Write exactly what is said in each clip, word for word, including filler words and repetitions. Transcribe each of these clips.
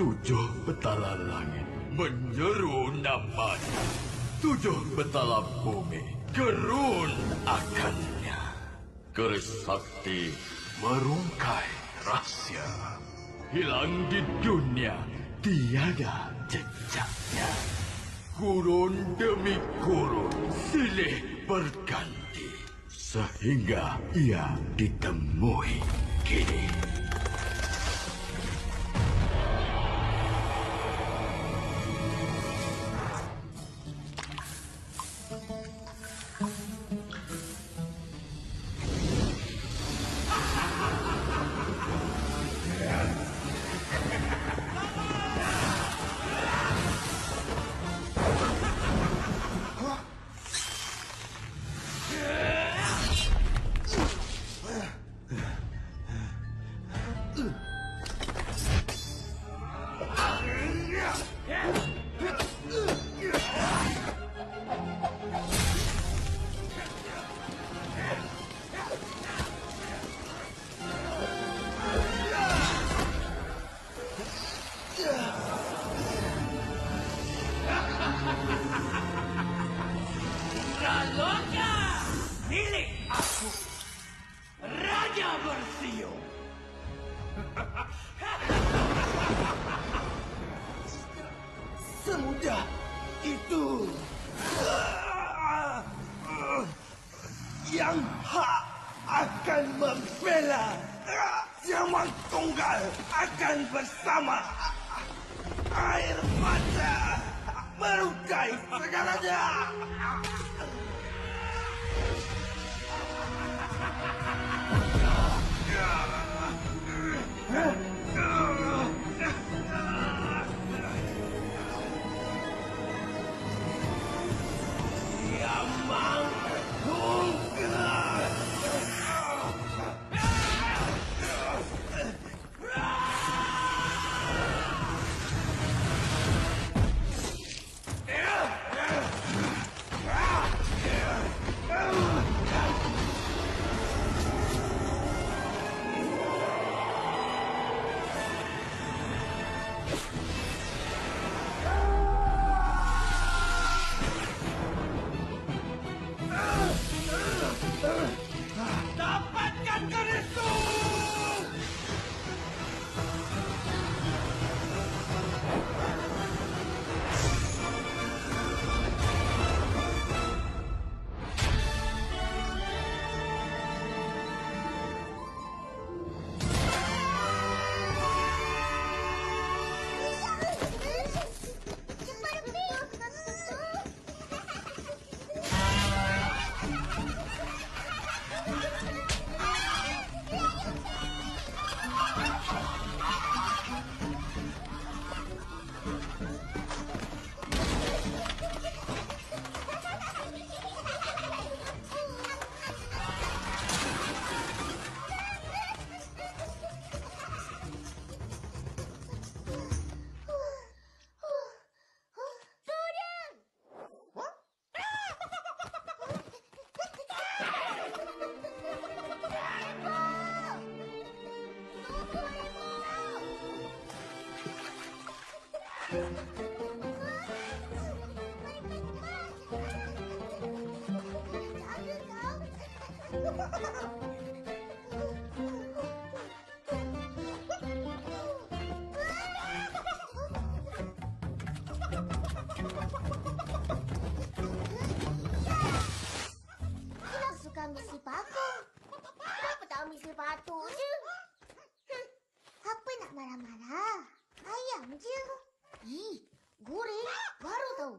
Tujuh betala langit menyeru namanya. Tujuh betala bumi gerun akannya. Keris sakti merungkai rahsia. Hilang di dunia, tiada jejaknya. Kurun demi kurun silih berganti, sehingga ia ditemui kini. Semudah itu. Yang hak akan membela. Yang tunggal akan bersama. Air mata melukai segalanya. Dapatkan kerisku! Hilang suka misi paku. Kenapa tak ambil sepatu je? Hmm, apa nak marah-marah? Ayam je. Ih, goreng baru tahu.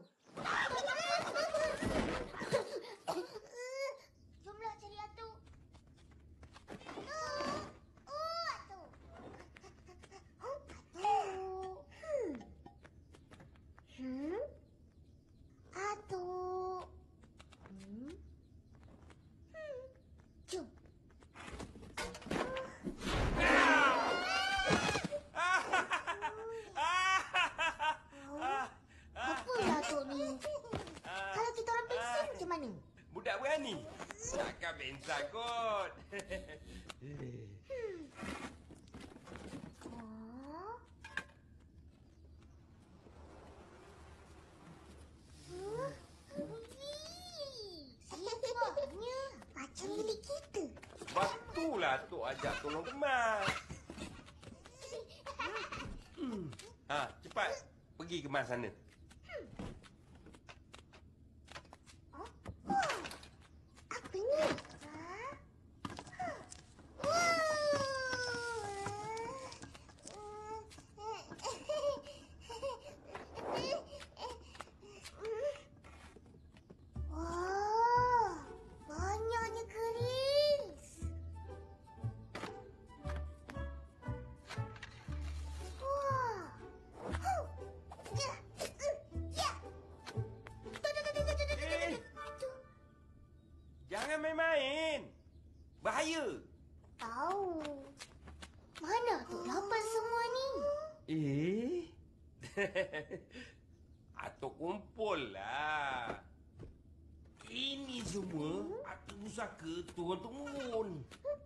Jomlah cari Atu. Atu. Oh, Atu. Atu. Hmm. Hmm? Atu. Hmm? Hmm. Jom. Apalah Tok ni? Kalau kita orang pingsan macam mana? Budak berani. Takkan pingsan kot. Hmm. Oh. ajak tolong kemas. Hmm. Ha, cepat. Pergi kemas sana. Apa ni? Wah, banyaknya keris. Wah. Huh. Ya. Ya. Tu, tu, tu, tu, tu, tu, tu, tu, tu. Tu. Jangan main-main. Bahaya. Tahu. Mana tu dapat semua ni? Eh? Atuk kumpul lah. Ini semua atuk pusaka turun-turun.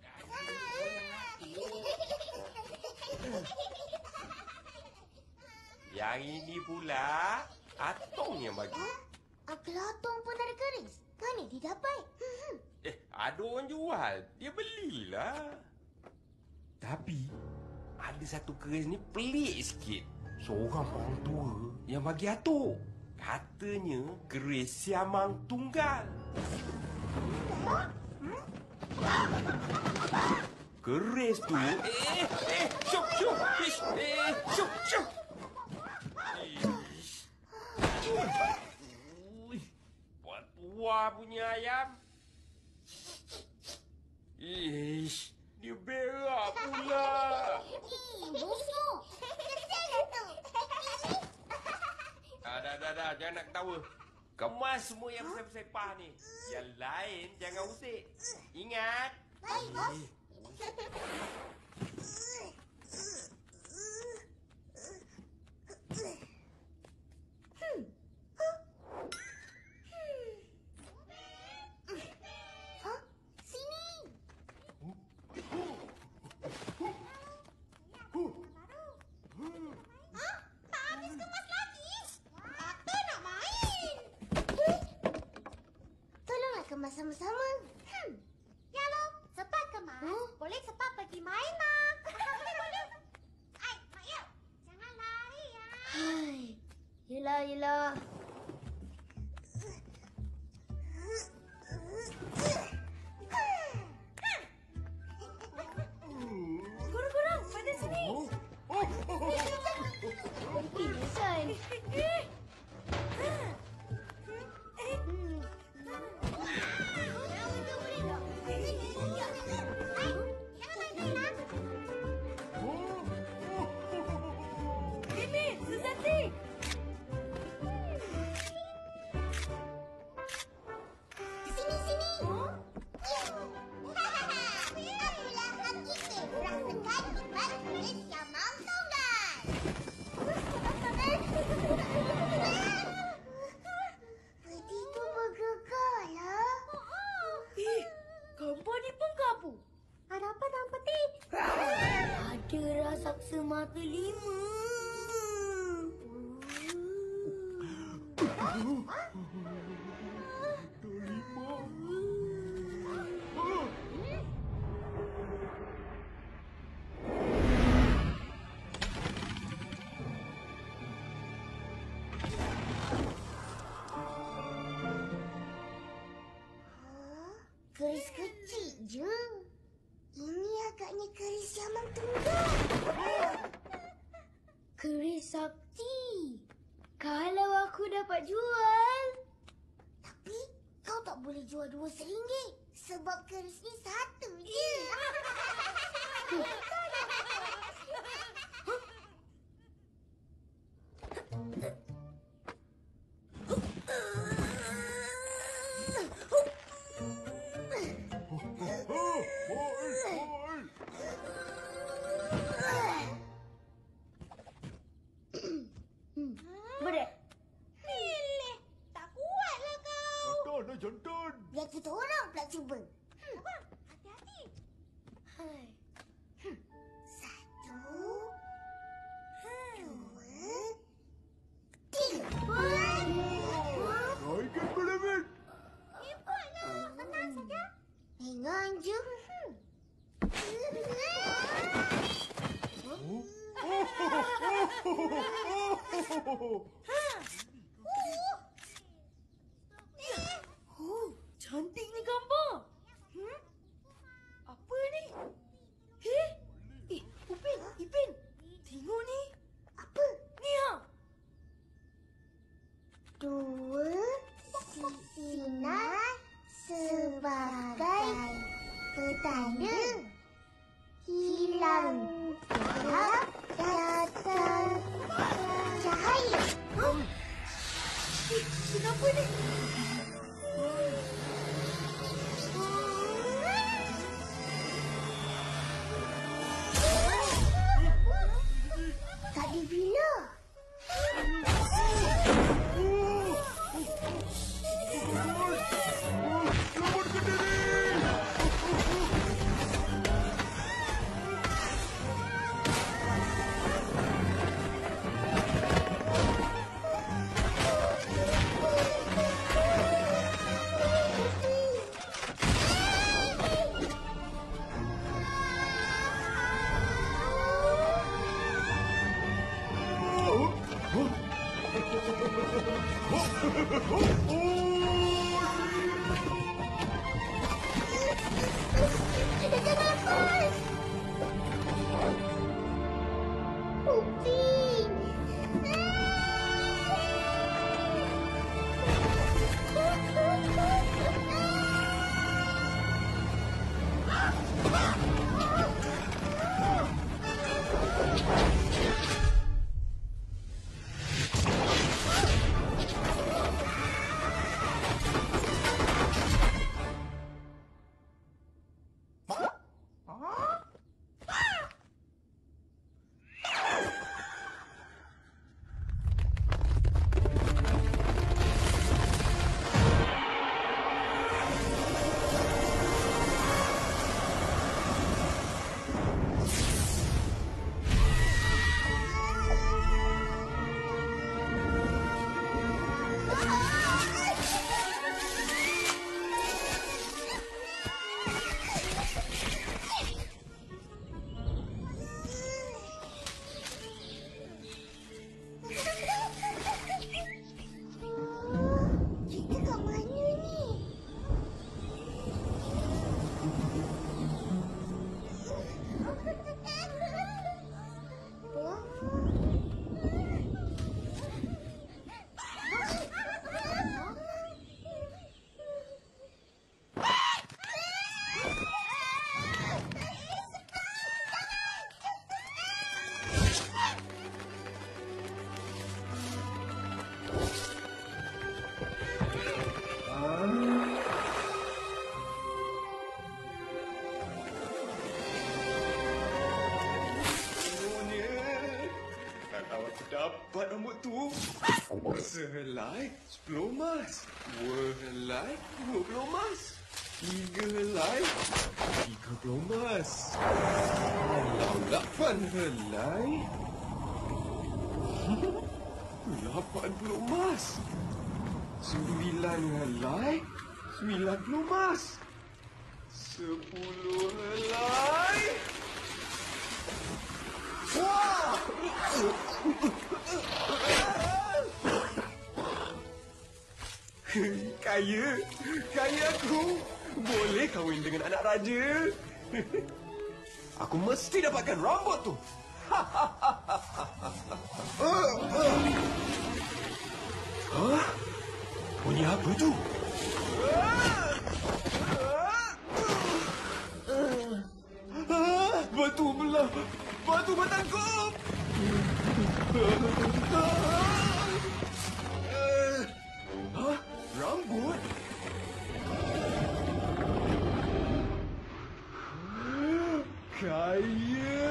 Yang ini pula Atong yang bagi. Uncle Atong pun ada keris. Mana dia dapat? Hmm. Eh, ada orang jual. Dia belilah. Tapi ada satu keris ni pelik sikit. Seorang orang tua yang bagi atuk. Katanya keris siamang tunggal. Keris tu eh eh syuk syuk ish eh syuk syuk. Ish. Ui, buat tua punya ayam. Ish, dia berak pula. Ih, busuk. Kesian tu. Ah, dah, dah, dah. Jangan nak ketawa. Kemas semua yang besar-besar ni. Yang lain jangan usik. Ingat. Baik, bos. Hmm. Hah? Sini. Hah? Tak habis kemas lagi? Aku nak main. Tolonglah kemas sama-sama. Hmm. Ya, lo. Cepat kemas. Huh? Boleh cepat pergi main, Mak. Boleh, boleh. Ai, Mak Yau. Jangan lari, ya. Hai. Yelah, yelah. Guru-guru, pada sini. Pingsan. Ini, Suzati. Sini, sini. Akulah Hakiki. Rasakan nikmat keris siamang tunggal. Begitu bergegarlah. Eh, gambar ni pun kabur. Ada apa dalam peti? Ada raksasa mata lima. Keris kecil je. Ini agaknya keris siamang tunggal. Keris sakti. Kalau aku dapat jual. Tapi kau tak boleh jual dua seringgit. Sebab keris ni satu je. Berat. Pilih. Tak kuatlah kau. Jantan, jantan. Biar kita orang pula cuba. Abang, hati-hati. Hai. Hmm. Satu. Dua. Tiga. Naikkan pelamin. Hebatlah. Tenang saja. Ingat je. Hmm. Oh, cantiknya gambar. Hmm? Apa ni? Eh? Eh, Upin, Ipin. Tengok ni. Apa? Ni ha. Dua sinar sebagai petanda. Hilang gelap, datang cahaya. Eh, kenapa ni? Tak dibina. Jangan lepas. Upin. Kita kat mana ni? Kalau aku dapat rambut tu, sehelai sepuluh emas. Dua helai dua puluh emas. Tiga helai tiga puluh emas. Kalau lapan helai lapan puluh emas. Sembilan helai sembilan puluh emas. Sepuluh helai. Wah! Kaya, kaya aku. Boleh kahwin dengan anak raja. Aku mesti dapatkan rambut tu. Hah? Bunyi apa tu? Ah, batu belah. Batu bertangkup. Hah? Rambut? Kaya.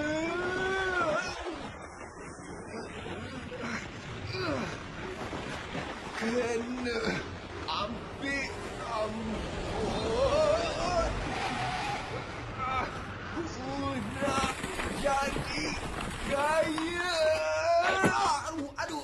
Kena ambil rambut. Aku nak jadi kaya. Aduh, aduh.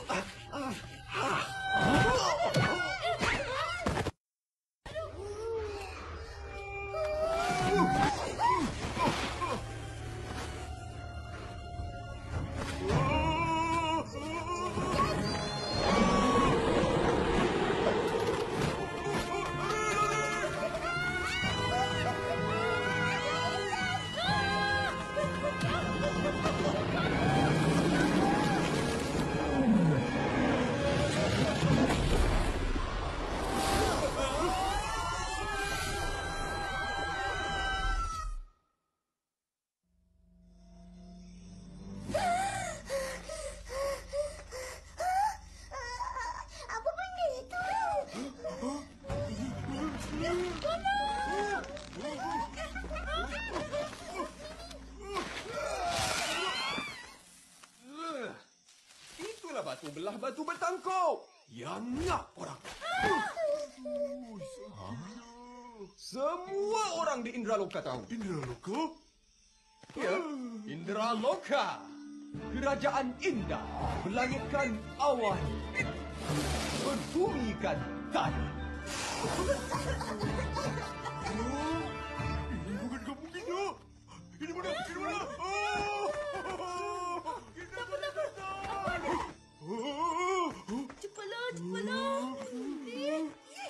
batu bertangkuk. Yang nak orang. Semua orang di Indraloka tahu. Indraloka? Ya, Indraloka. Kerajaan indah melangitkan awan, membumikan tanah. Ini bukan kampung kita. Ini mana? Ini mana? Oh! Kita sudah besar. Oh! Cepatlah, cepatlah. Eh,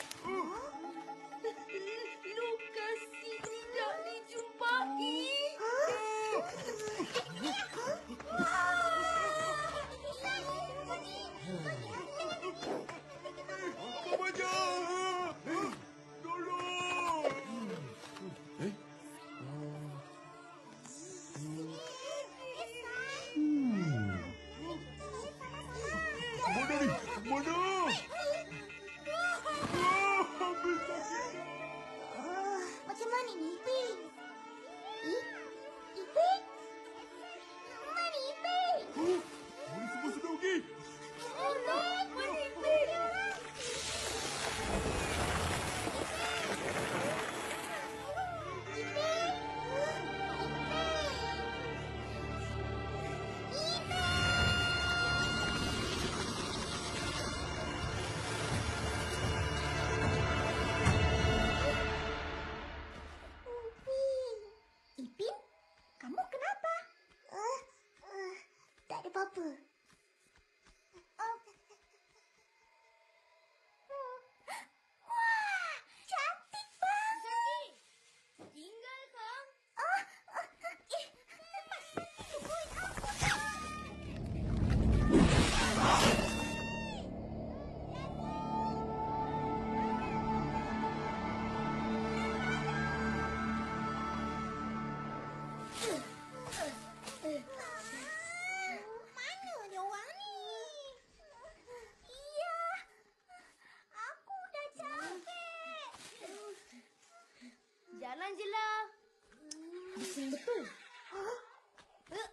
Lokasi tidak dijumpai. Apa baca? Tolong! Mana ni? Mana? Ah, habis sakit. Oh, macam mana ni, Iping? Eh? Iping? Mana Iping? Oh, mana semua sudah okey? Orang, mana Iping? Ipin, kamu kenapa? Uh, uh, tak ada apa-apa. Oh. Wah, cantik banget. Tinggal kang. Oh, oh, eh, lepas tungguin aku dah. Mana dia orang ni? Iya, aku dah capek. Jalan je lah. Bising betul. Huh? Eh,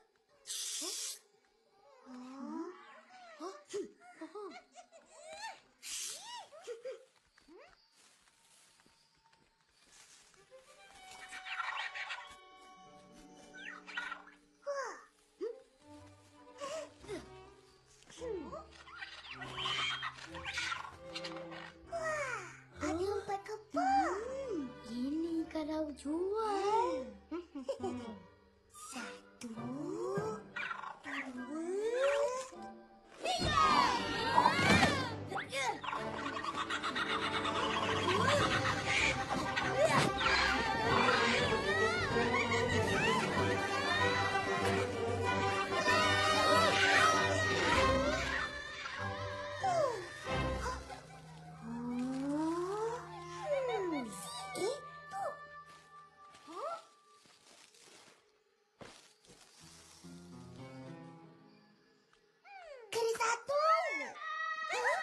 Wah, ada empat kepal. Ini kalau jual. Satu, kena satu. Huh?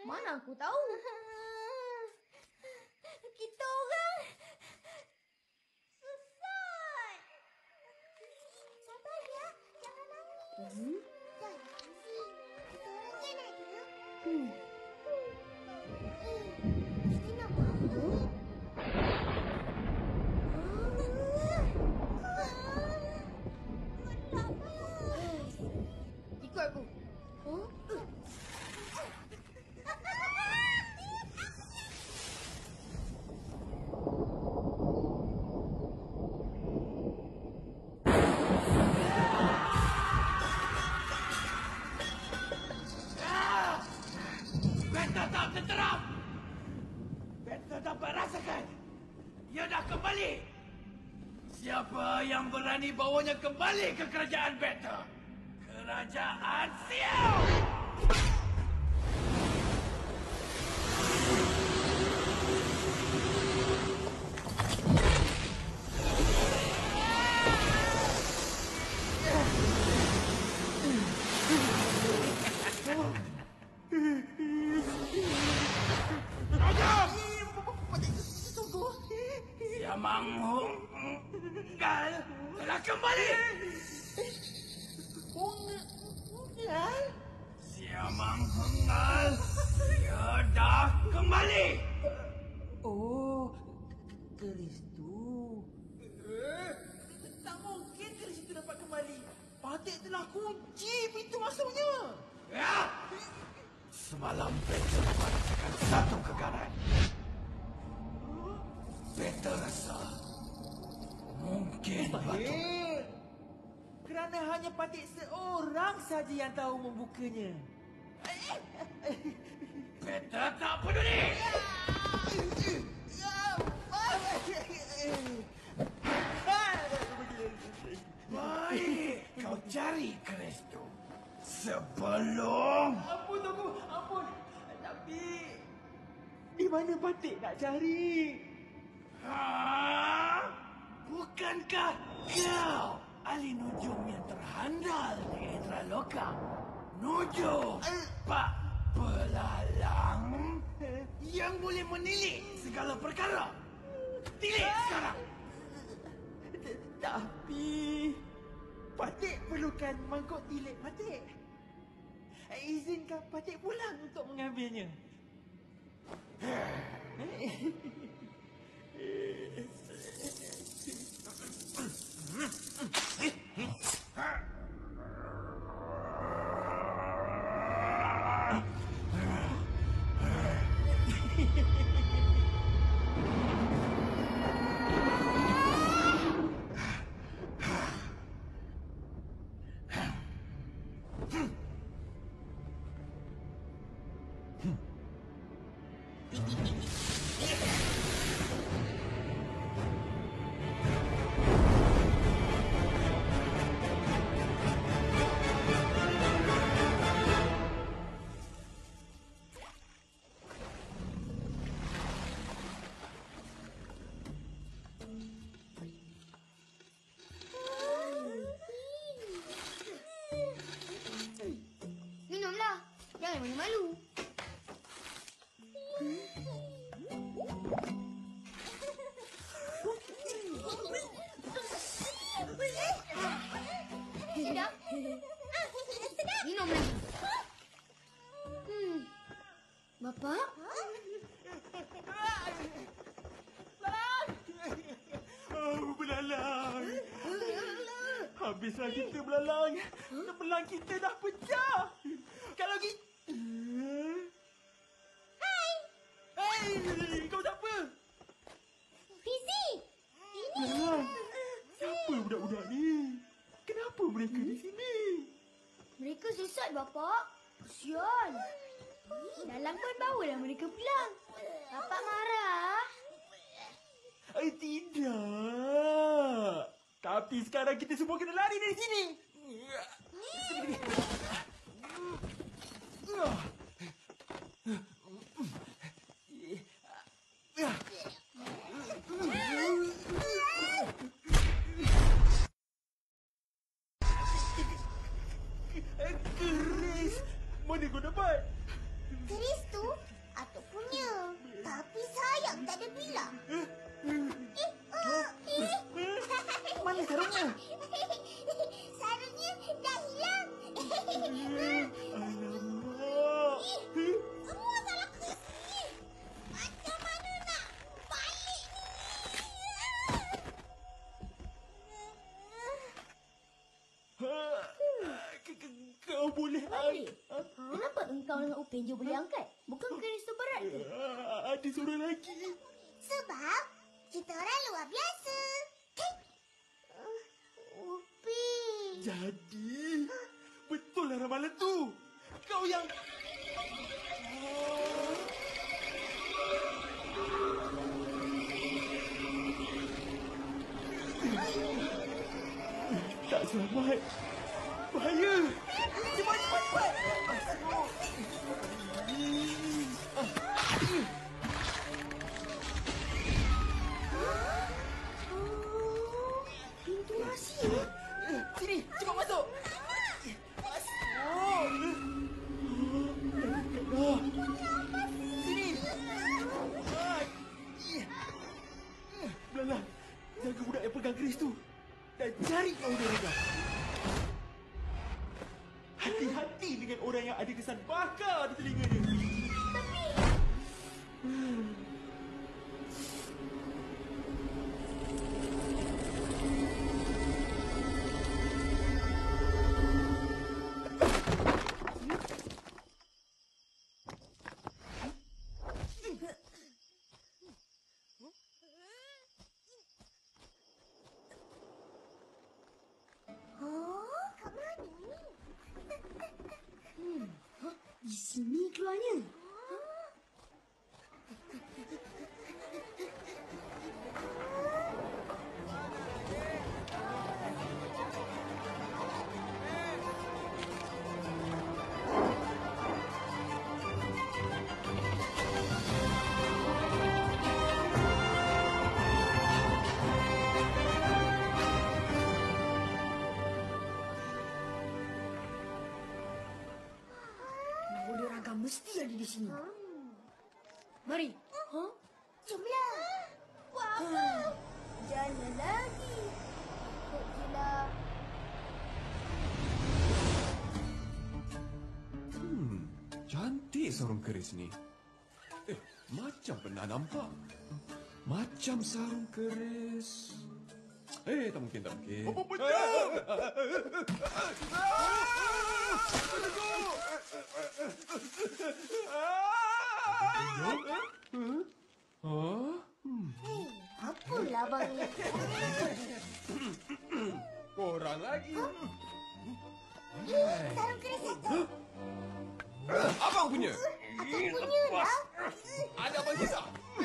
Mana aku tahu? Kita orang Susah. Sabar ya, jangan nangis. Hmm? Jangan nangis. Kita orang kan ada. Hmm. Eh, kita nak bangun. Ikut aku. Oh? Beta tak tenteram. Beta dapat rasakan. Dia dah kembali. Siapa yang berani bawanya kembali ke kerajaan Beta? Kerajaan Siau! Siamang Hunggal telah kembali. Siamang Hunggal, dia dah kembali. Oh, keris tu. Eh, tak mungkin keris itu dapat kembali. Patik telah kunci pintu masuknya. Ya, semalam Beta merasakan satu keganapan. Beta rasa mungkin batu. Eh, kerana hanya patik seorang saja yang tahu membukanya. Beta tak peduli. Baik, kau cari keris tu sebelum Ampun, Tunggu. Ampun. Tapi, di mana patik nak cari? Ha? Bukankah kau ahli nujum yang terhandal di Indraloka? Nujum Pak Pelalang yang boleh menilik segala perkara. Tilik sekarang. Tapi, patik perlukan mangkuk tilik patik. Izinkan patik pulang untuk mengambilnya. Minumlah. Jangan malu-malu. Sedap. Minum lagi. Hmm. Bapa? Oh, belalang. Habislah kita belalang. Belang kita dah pecah. Kalau gitu... Hai. Hai, kau siapa? Fizi, ini. Belalang. Siapa budak-budak ni? Kenapa mereka di sini? Mereka sesat, Bapa. Kesian. Dalam pun bawalah mereka pulang. Bapak marah. Eh, tidak. Tapi sekarang kita semua kena lari dari sini. Keris. Mana kau dapat? Keris tu Atuk punya. Tapi sayang tak ada bilang. Eh, oh, eh. Mana sarungnya? Sarungnya dah hilang. Alamak. Ih, semua salah Keris ni. Macam mana nak balik ni? K- k- Kau boleh Mari. angkat. Kenapa engkau dengan Upin je boleh angkat? Bukan keris tu berat ke? Ah, Ada seorang lagi. Sebab kita orang luar biasa. Uh, Upin. Jadi, betul lah ramalan tu. Kau yang... Tak selamat. Bahaya. Cepat, cepat, cepat. Pintu rahsia. Sini, cepat masuk. Masuk. Sini. Belala, jaga budak yang pegang keris tu. Dan cari kau dia dekat. Hati-hati dengan orang yang ada kesan bakar di telinga dia. Oh, kat mana ni? Di sini keluarnya. Boleh ragam mesti ada di sini. Mari. Ha? Jomlah. Buat apa? Jalan lagi. Kok gila. Hmm, cantik sarung keris ni. Eh, macam pernah nampak. Macam sarung keris. Eh, tak mungkin, tak mungkin. Apa betul? Ah, Hei, apalah abang ni? korang lagi. Eh, sarung keris satu. Abang punya. Abang punya lah. Ada abang sisa.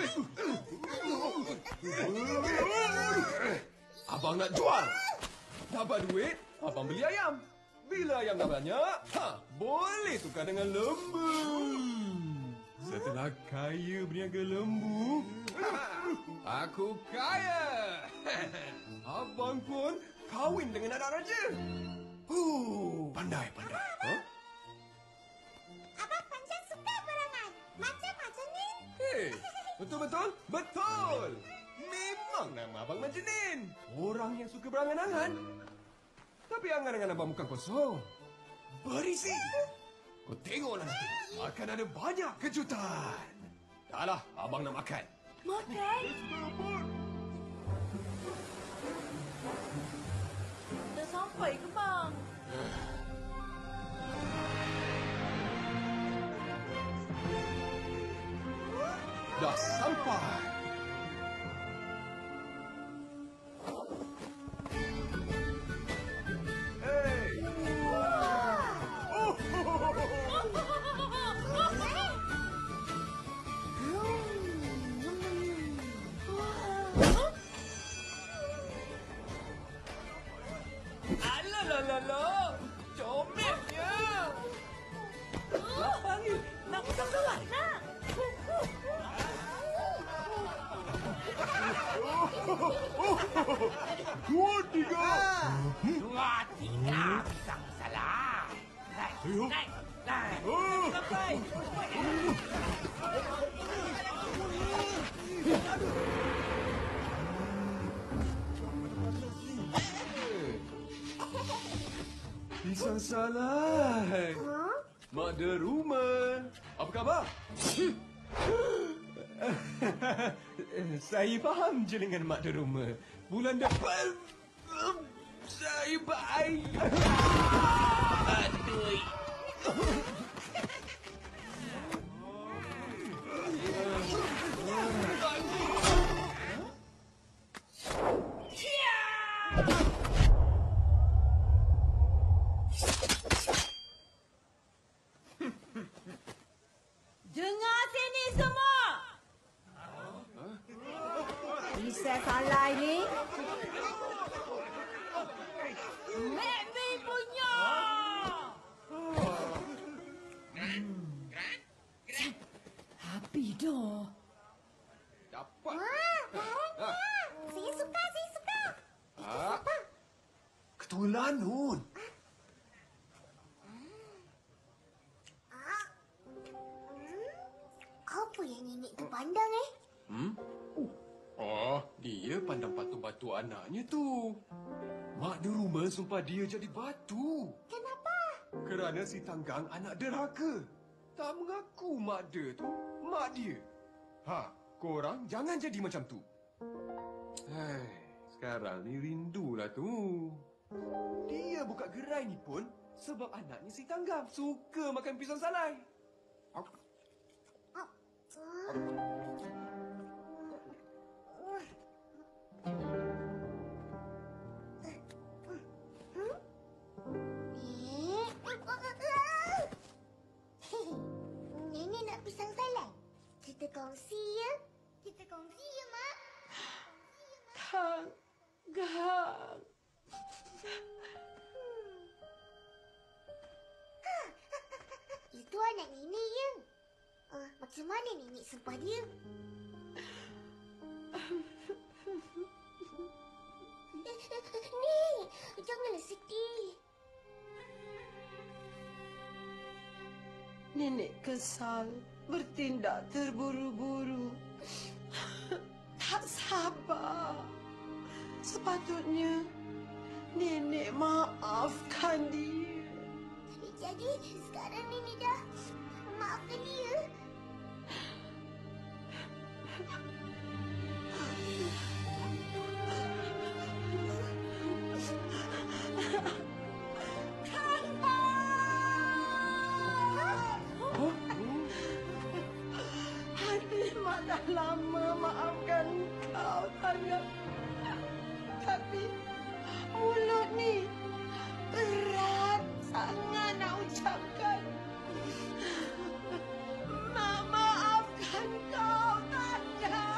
Abang nak jual. Dapat duit, abang beli ayam. Bila ayam dah banyak, ha, boleh tukar dengan lembu. Setelah kaya berniaga lembu, aku kaya. Abang pun kahwin dengan anak raja. Huh, pandai, pandai. Ha? Abang pancen suka berangan. Macam-macam ni. Hei, betul-betul? Betul! Memang nama abang Majinin. Orang yang suka berangan-angan. Tapi angan-angan abang bukan kosong. Berisi. Kau tengoklah nanti. Akan ada banyak kejutan. Dahlah, abang nak makan. Makan. Dah sampai ke, bang? Dah sampai. Hey! Alalalala. Comelnya. Lapar ni. Nak pegang kawan? Nak. Dua, tiga. Dua, tiga. Pisang salah. Naik, Ayuh. naik, naik. Oh. Sampai. Pisang salai. Huh? Mak de rumah. Apa khabar? Saya faham je dengan mak de rumah. Bulan depan saya baik. Aduh. Dengar sini semua. Pisang salai ni Mek B punya. Api dah. Dapat. Wah, banyak. Saya suka, saya suka. Ah. Ketua Lanun. Ah. Hmm? Apa yang nenek tu pandang eh? Hmm? Oh, dia pandang batu-batu anaknya tu. Mak de rumah sumpah dia jadi batu. Kenapa? Kerana si Tanggang anak derhaka. Tak mengaku mak dia tu mak dia. Ha, korang jangan jadi macam tu. Hai, sekarang ni rindulah tu. Dia buka gerai ni pun sebab anaknya si Tanggang suka makan pisang salai. Ah. Nenek nak pisang salai. Kita kongsi ya. Kita kongsi ya, Mak. Tanggang. Itu anak nenek ya. Uh, macam mana nenek sumpah dia? Nek, janganlah sedih. Nenek kesal bertindak terburu-buru. Tak sabar. Sepatutnya nenek maafkan dia. Jadi sekarang nenek dah maafkan dia. Hati mak dah lama maafkan kau, Tanggang. Tapi mulut ni berat sangat nak ucapkan. Mak maafkan kau, Tanggang.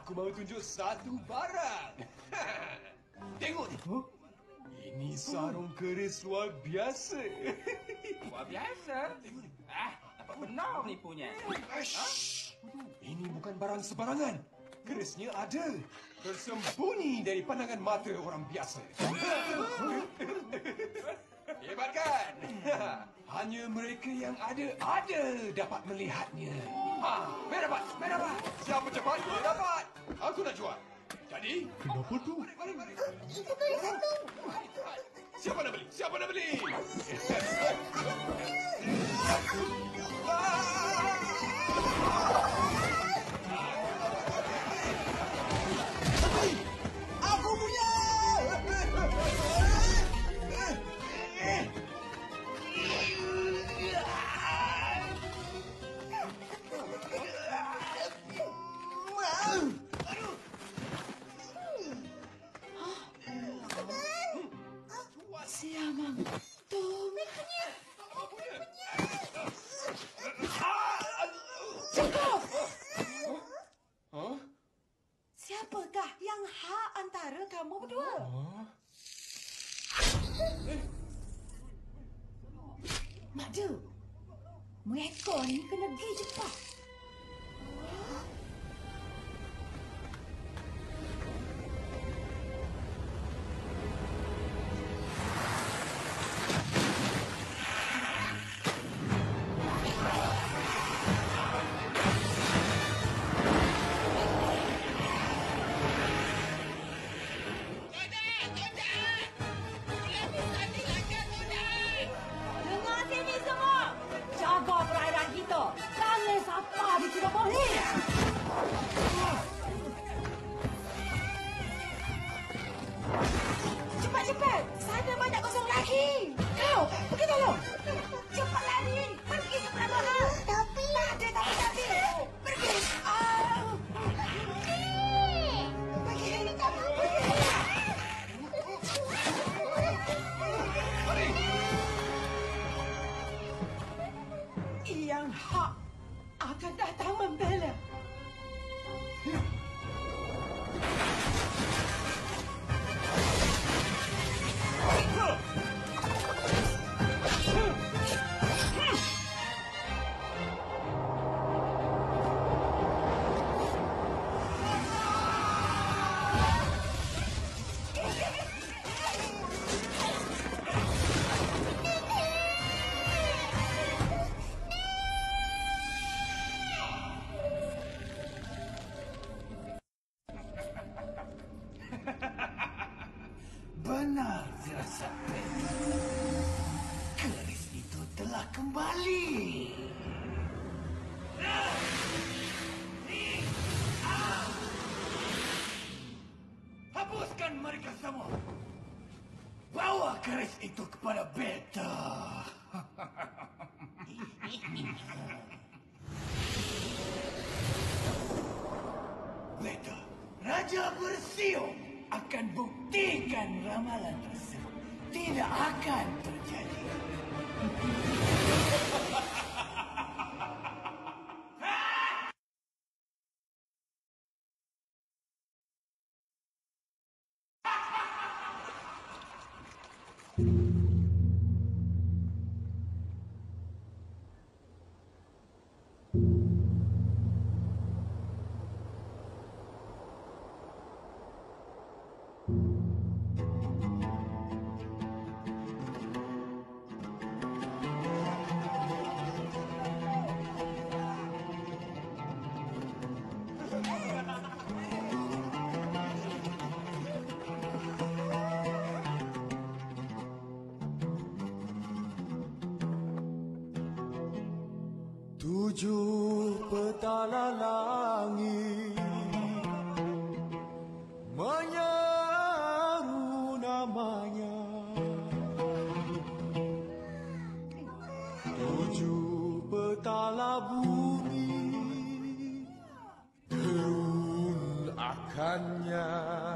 Aku mahu tunjuk satu barang. Tengok ni. Huh? Ini sarung keris luar biasa. Luar biasa. Ah, dapat benar ni punya. Ash. Ini bukan barang sebarangan. Kerisnya ada. Tersembunyi dari pandangan mata orang biasa. Hebat kan? Hanya mereka yang ada-ada dapat melihatnya. Ha, mai dapat, mai dapat. Siapa cepat, dia dapat. Aku nak jual. Jadi, Kenapa tu? mari, mari, mari. Itu beli satu. Siapa nak beli? Siapa nak beli? Aku punya! Siamang. Tommy punya. Cukup! Huh? Siapakah yang hak antara kamu berdua? Mak Du, mengekor ni kena pergi cepat. Dengar sini semua. Jaga perairan kita. Jangan sampai di tidak boleh. Cepat-cepat. Sana banyak kosong lagi. Kau, pergi tolong. Cepat lari. Pergi sebelah mana. Tapi... Tak ada tapi-tapi. Pergi. Ah. Pergi. Pergi. Yang hak akan datang membela. Benar dirasa. Keris itu telah kembali. Hapuskan mereka semua. Bawa keris itu kepada Beta. Beta, Raja Bersiung akan buktikan ramalan tersebut tidak akan terjadi. Tujuh petala langit menyeru namanya. Tujuh petala bumi turun akannya.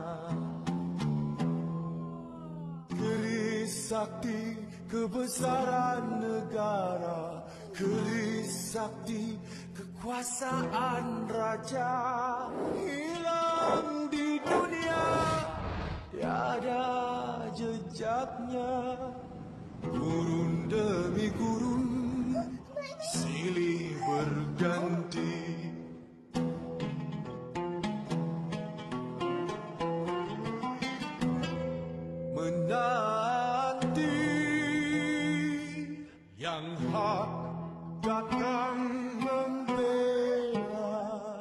Keris sakti kebesaran negara, keris sakti kekuasaan raja hilang. demi gurun silih berganti. Menanti yang hak datang membela.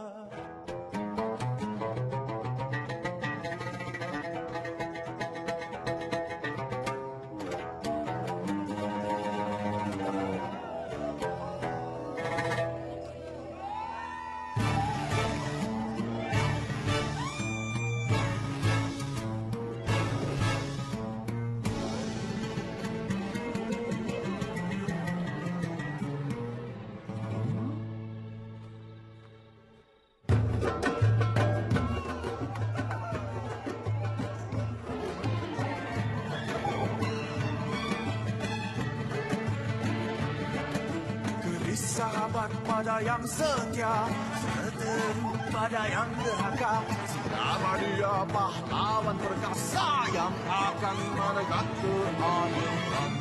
Sahabat pada yang setia, seteru pada yang derhaka. Selama dia pahlawan perkasa yang akan menegak keadilan.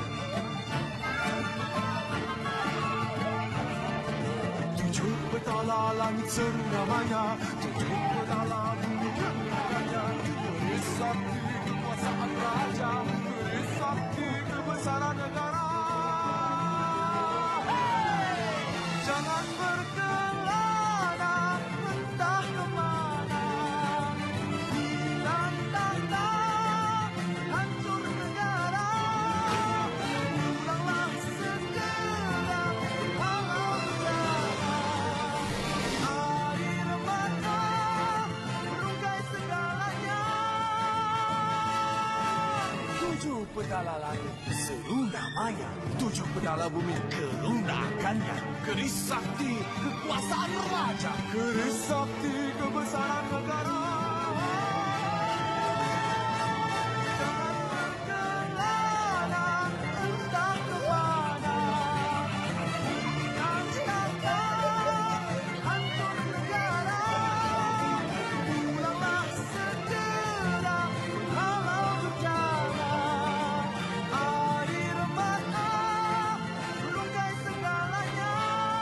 Tujuh petala langit selamanya, tujuh petala bumi kemuliaannya. Keris sakti kekuasaan raja, keris sakti kebesaran negara. Jangan berkelana entah kemana, hilang tanda hancur negara. Pulanglah segera walau jana, air mata merungkai segalanya. Tujuh petala langit serunda maya, tujuh petala bumi kerundakannya. Keris sakti kekuasaan raja, keris sakti kebesaran negara. Jangan berkelana entah kemana, hilang tanda hancur negara. Pulanglah segera walau bencana, air mata merungkai segalanya.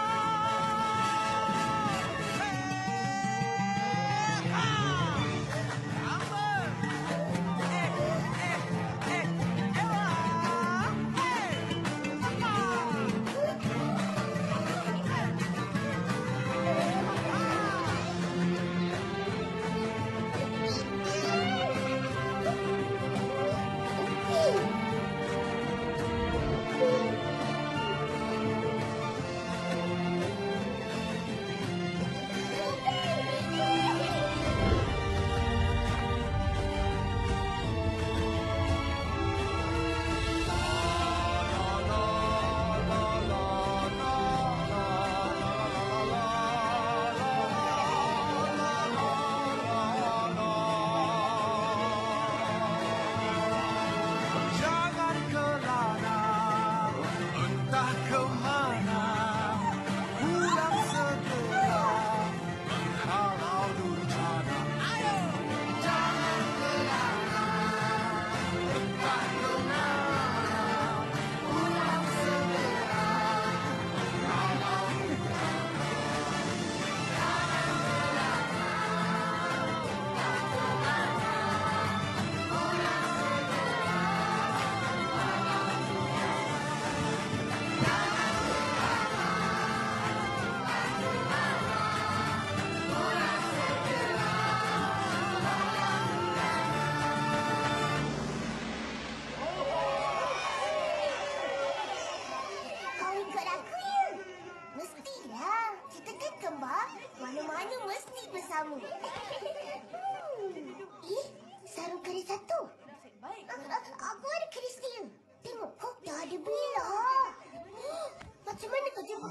bersama. Hmm. Eh, sarung keris satu. Aku ada keris dia. Tengok, oh, dah ada bila. Macam mana kau jumpa?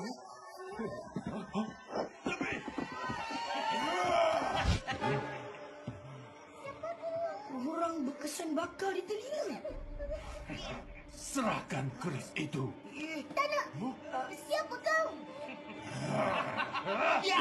Orang berkesan bakar di telinga. Serahkan keris itu. Tak nak. Siapa kau? Ya!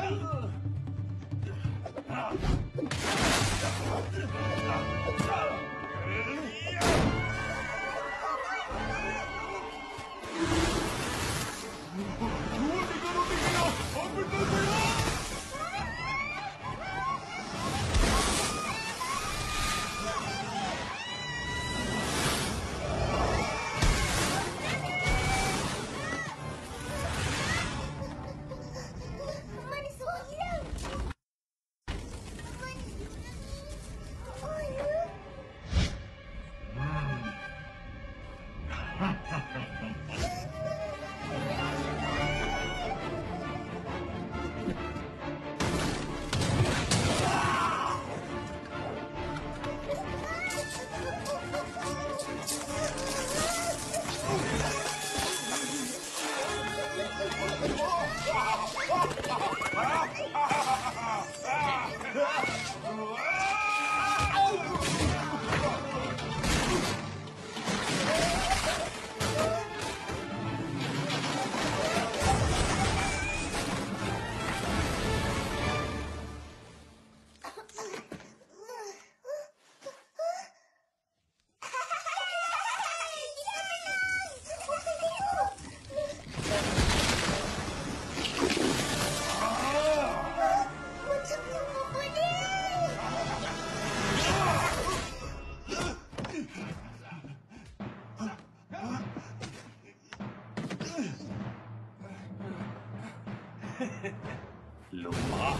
Mana semua hilang? Mana? Oh, ya. Macam tu apa ni? Lemah.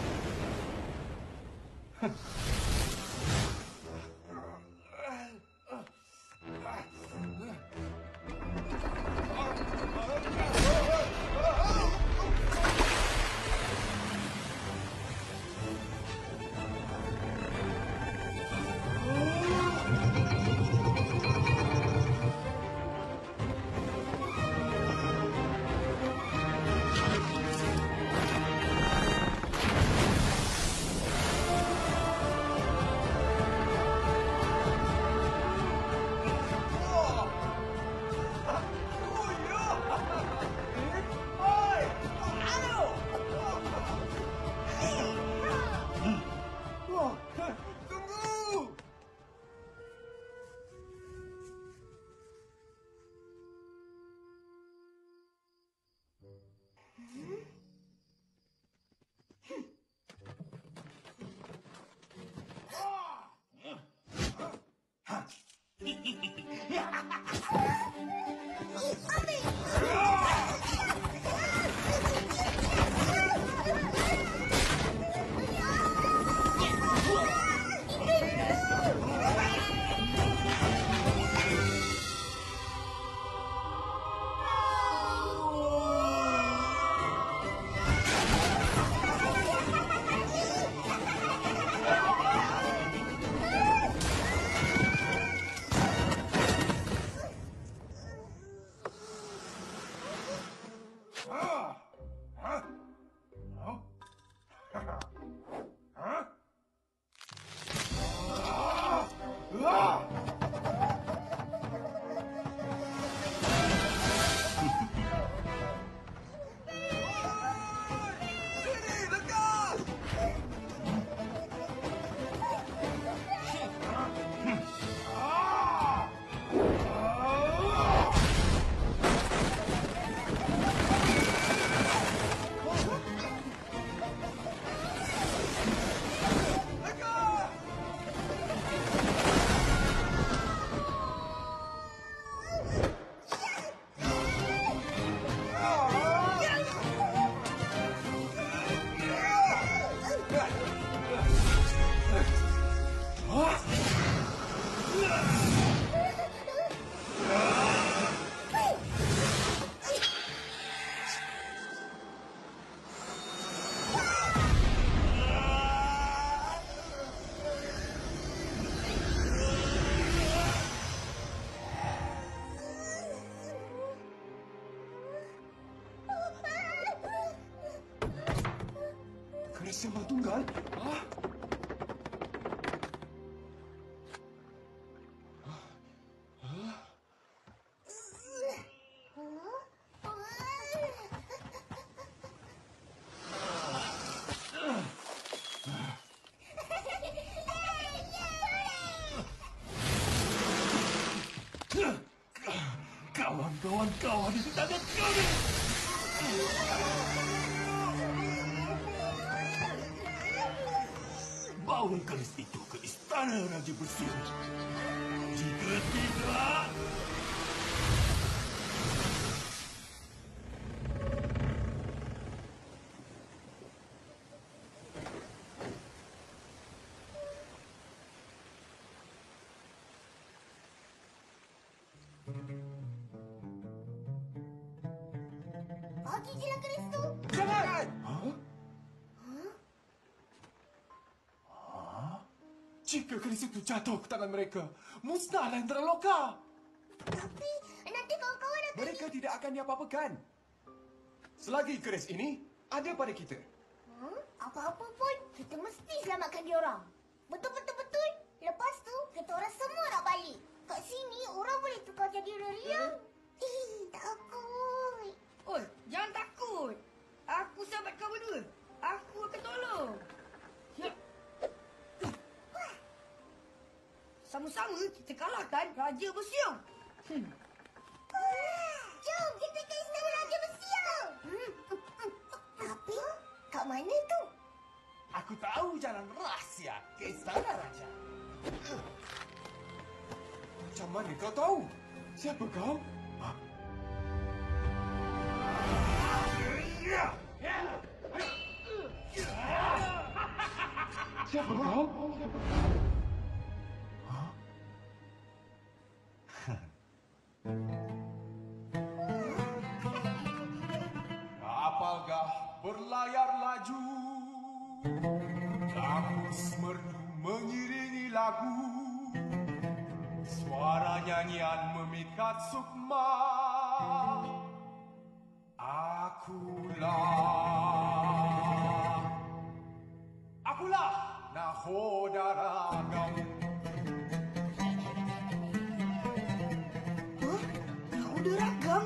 Sembang tunggal? Ha? kawan kau ada di tangan kau ni. Bawa keris itu ke istana Raja Besi. Jika tidak... Bagi je lah keris tu. Jangan! Jika keris itu jatuh ke tangan mereka, musnahlah Indra Loka. Tapi nanti kawan-kawan akan... Mereka tidak akan diapa-apakan. Selagi keris ini ada pada kita. Hmm? Apa-apa pun, kita mesti selamatkan dia orang. Betul-betul-betul. Lepas tu, kita orang semua nak balik. Kat sini, orang boleh tukar jadi reliang. Eh, takut. Oi, jangan takut. Aku sahabat kau berdua. Aku akan tolong. Ya. Sama-sama kita kalahkan Raja Besiong. Hmm. Wah, jom kita ke istana Raja Besiong. Hmm. Tapi, kat mana tu? Aku tahu jalan rahsia ke istana raja. Macam mana kau tahu? Siapa kau? Ha? Siapa kau? Apakah berlayar laju? Kamus merdu mengiringi lagu. Suara nyanyian memikat sukma. Akulah, akulah nahodara kamu. Huh? Nahoda ragam?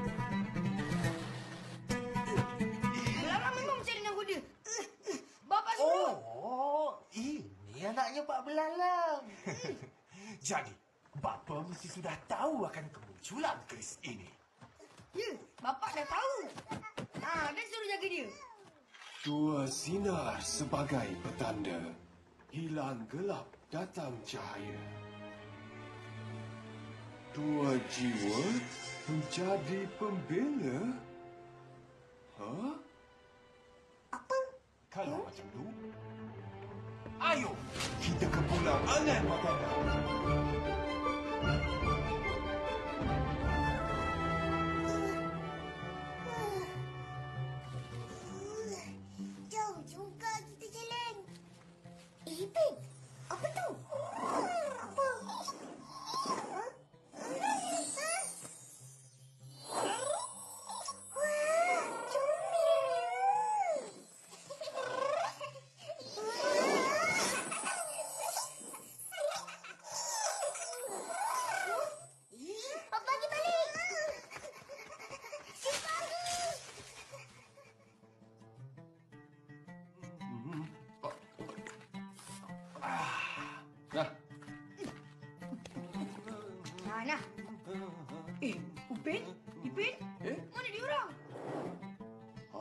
Melarang memang mencari nahoda. Uh, uh, Bapa suruh. Oh, ini anaknya Pak Belalang. Jadi, bapa mesti sudah tahu akan kemunculan keris ini. Ya, bapa dah tahu. Ha, dan suruh jaga dia. Dua sinar sebagai petanda. Hilang gelap, datang cahaya. Dua jiwa menjadi pembela. Ha? Apa? Kalau macam tu, ayo kita ke pulau Angan Wakanda. Jauh juga kita jalan. Eh, Ipin. Apa tu? Apa? Hah? Wah, comel. Papa pergi balik. Simpari. Nah, Nah, nah. Eh, Upin? Ipin? Eh? Mana dia orang? ha?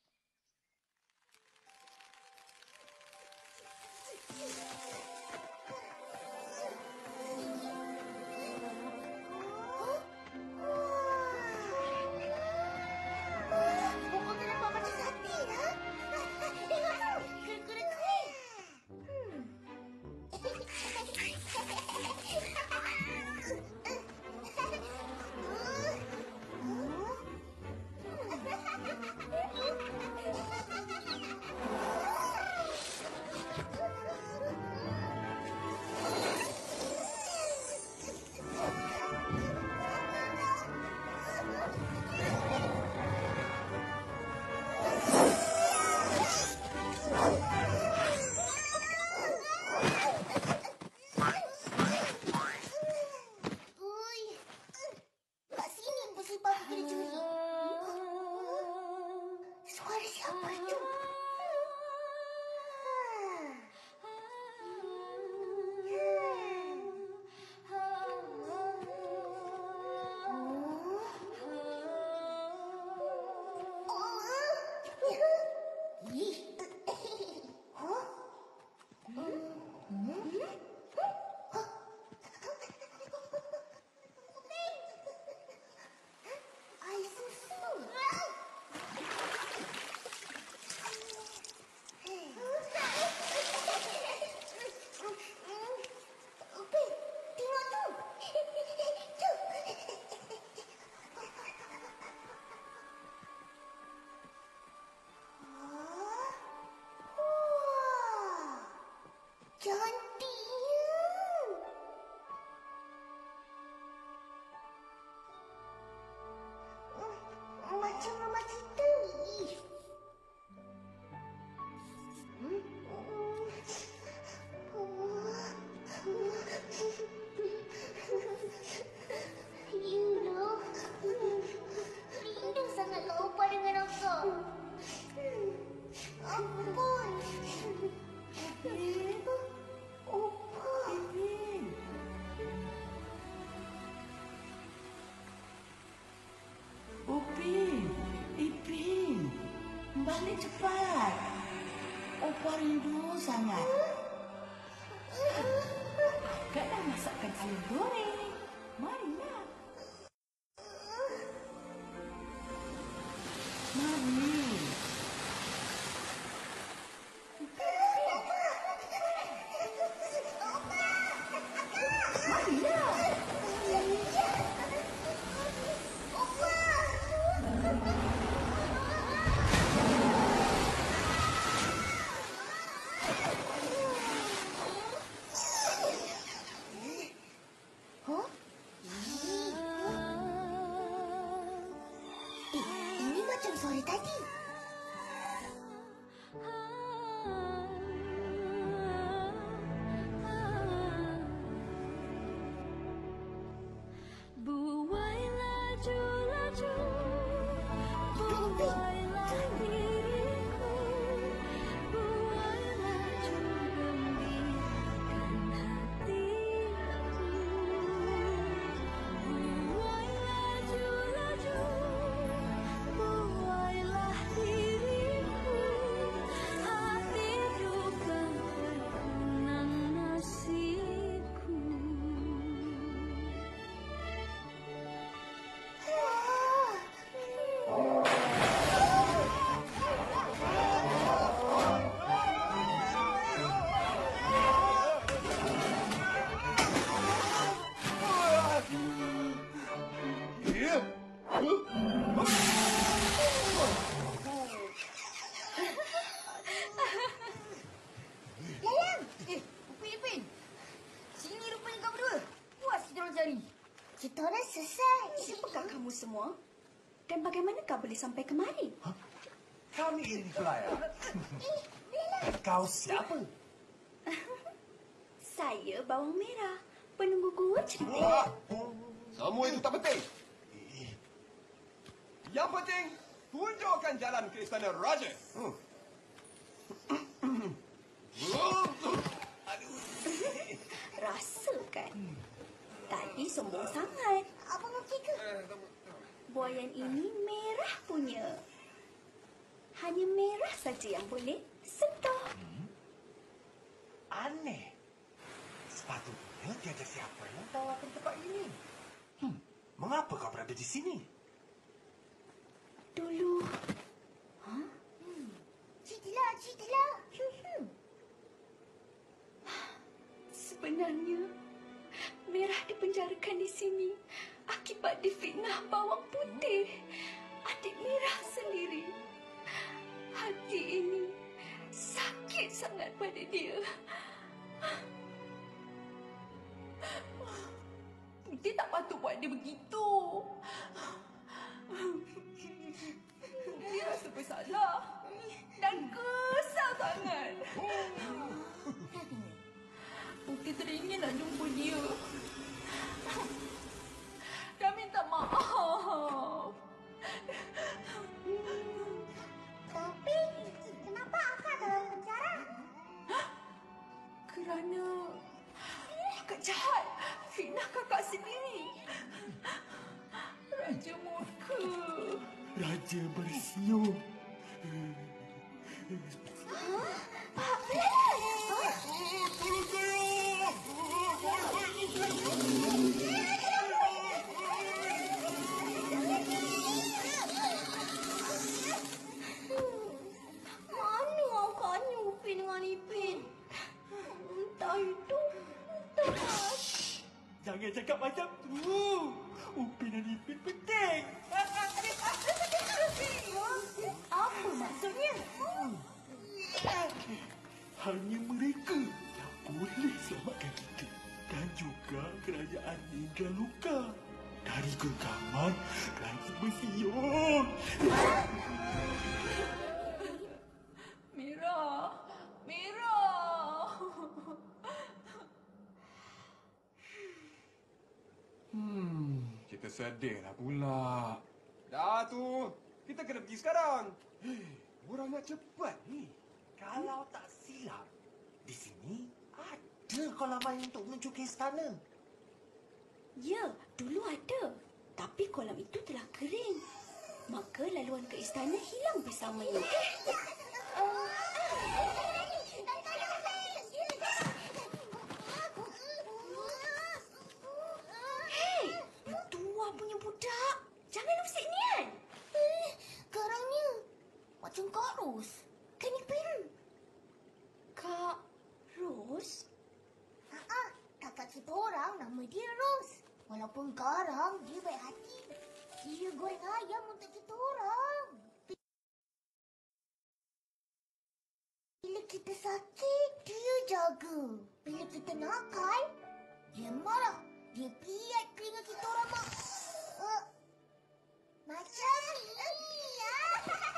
Wah, pokok tu nampak macam sate dah. Tengok tu, kera-kera kering. Hmm. Air susu. Upin, tengok tu. Tu. Wah, cantiknya. Macam rumah kita. Ih. You know, rindu sangat lupa dengan akak. Ampun. Opa. Upin, Ipin, balik cepat. Opa rindu sangat. Kak dah masakkan ayam goreng. Marilah. Mari. Huh? Eh, ini macam suara tadi. Buai laju laju, Upin, Upin. buailah diriku, buai laju gembirakan hatiku. Buai laju laju, buailah diriku, hati duka perkenan nasibku. Ya. Layang. Eh, Upin, Upin. Sini rupanya kau berdua. Puas kita orang cari. Kita orang selesai. Siapakah kamu semua? Dan bagaimana kau boleh sampai kemari? Kami ini pelayar. Eh, Bella. Kau siapa? Saya Bawang Merah, penunggu gua cerita. Wah, semua itu tak penting. Yang penting, tunjukkan jalan ke istana raja. Hmm. Rasakan. Tadi sombong sangat. Abang okey ke? Buayan ini merah punya. Hanya merah saja yang boleh sentuh. Aneh. Sepatutnya tiada siapa yang tahu akan tempat ini. Hmm. Mengapa kau berada di sini? Dulu, Ceritalah, ceritalah. sebenarnya, Merah dipenjarakan di sini akibat difitnah Bawang Putih, adik Merah sendiri. Hati ini sakit sangat pada dia. Putih tak patut buat dia begitu. Dia rasa bersalah dan kesal sangat. Putih teringin nak jumpa dia dan minta maaf. Tapi, kenapa akak dalam penjara? Kerana akak jahat fitnah kakak sendiri. Raja murka. Raja bersiul. Pak, Tolong saya! Jangan cakap macam tu. Upin dan Ipin penting. Apa maksudnya? Hanya mereka yang boleh selamatkan kita. Dan juga kerajaan Indraluka. Dari genggaman Raja Bersiul. Mira. Mira. Hmm, kita sedihlah pula. Dah tu, kita kena pergi sekarang. Hei, orang nak cepat ni. Kalau tak silap, di sini ada kolam air untuk menuju ke istana. Ya, dulu ada. Tapi kolam itu telah kering. Maka laluan ke istana hilang bersamanya. Hei, bertua punya budak. Jangan usik nian. Eh, garangnya macam Kak Ros. Kan Ipin? Kak Ros? Haa, kakak kita orang nama dia Ros. Walaupun garang, dia baik hati. Dia goreng ayam untuk kita orang. Bila kita sakit, dia jaga. Bila kita nakal, dia marah. Dia piat telinga kita orang, Mak. Uh, macam ni lah.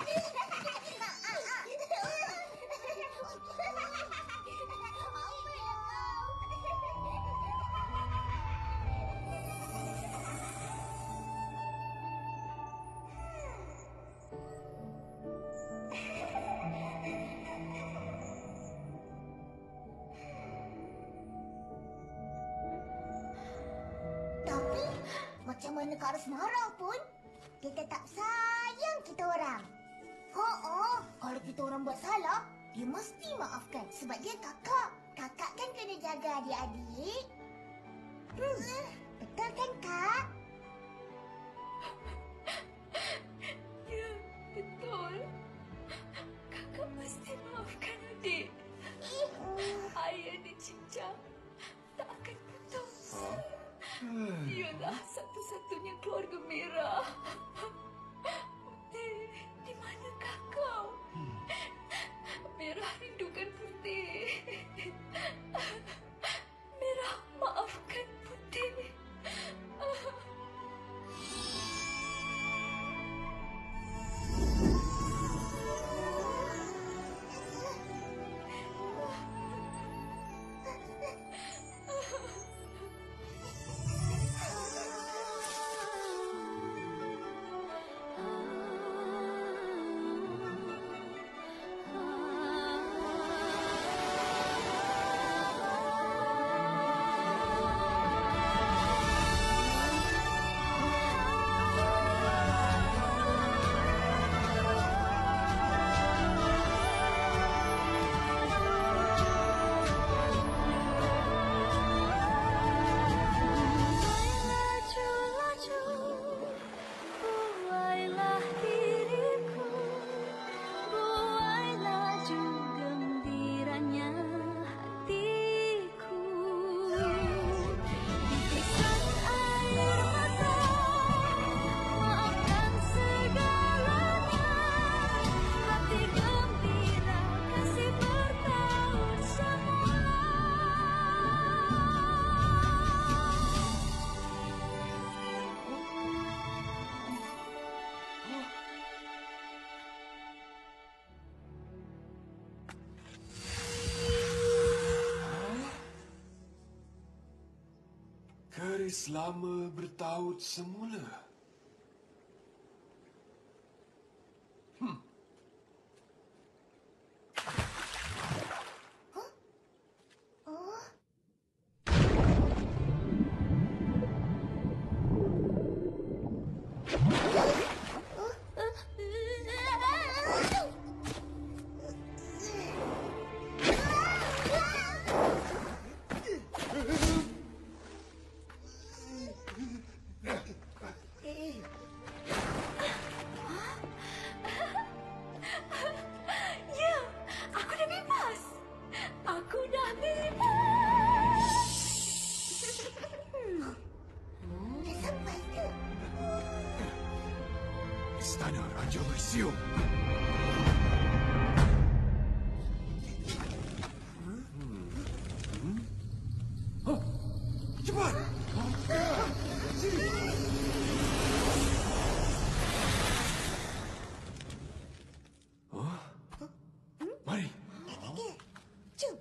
Tapi, macam mana Kak Ros marah pun, dia tetap sayang kita orang. Oh, kalau kita orang buat salah, dia mesti maafkan sebab dia kakak. Kakak kan kena jaga adik-adik. Hmm, betul kan, Kak? Ya, betul. Kakak mesti maafkan adik. Ayah dicincang tak akan putus. Dialah satu-satunya keluarga merah. Putih, di manakah kau? Merah rindukan Putih. Merah maafkan Putih. Keris lama bertaut semula. Hmm. Oh. Istana Raja Bersiung. Cepat! Mari. Jom.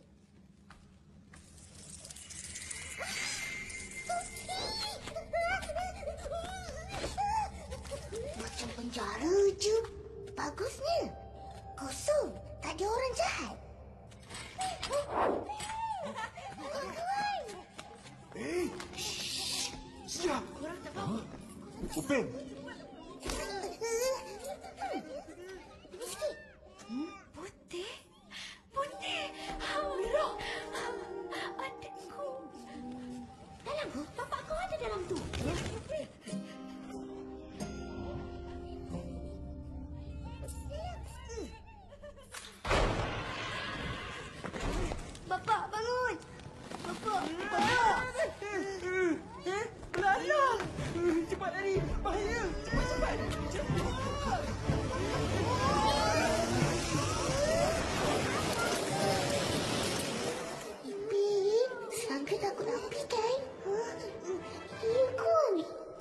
Macam penjara je. Bagusnya. Kosong. Tak ada orang jahat. Kawan-kawan. Eh, shh. Siap. Upin. Mistik. Putih? Putih? Allah! Adikku. Dalam tu, Bapak kau ada dalam tu. Bapak bangun. Bapak, bapak. Eh, belalang. Cepat lari. Bahaya. Cepat, cepat. Cepat. Ipin, serangga takut api kan? Ya kot.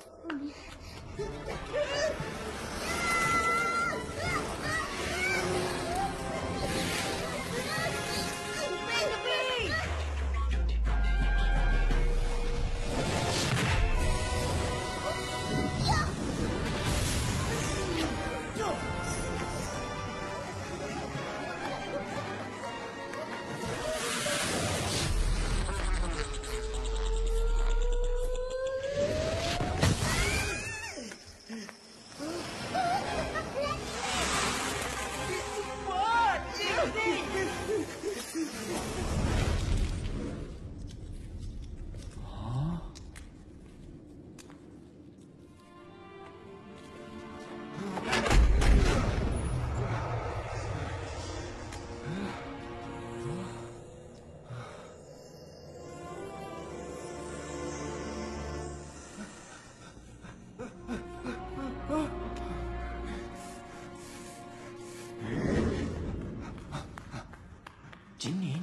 Jinin?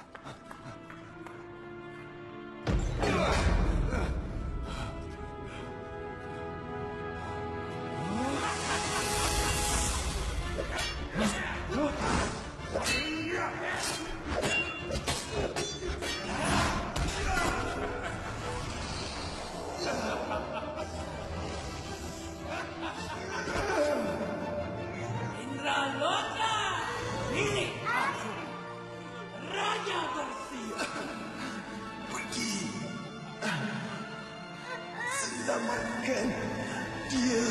Selamatkan dia.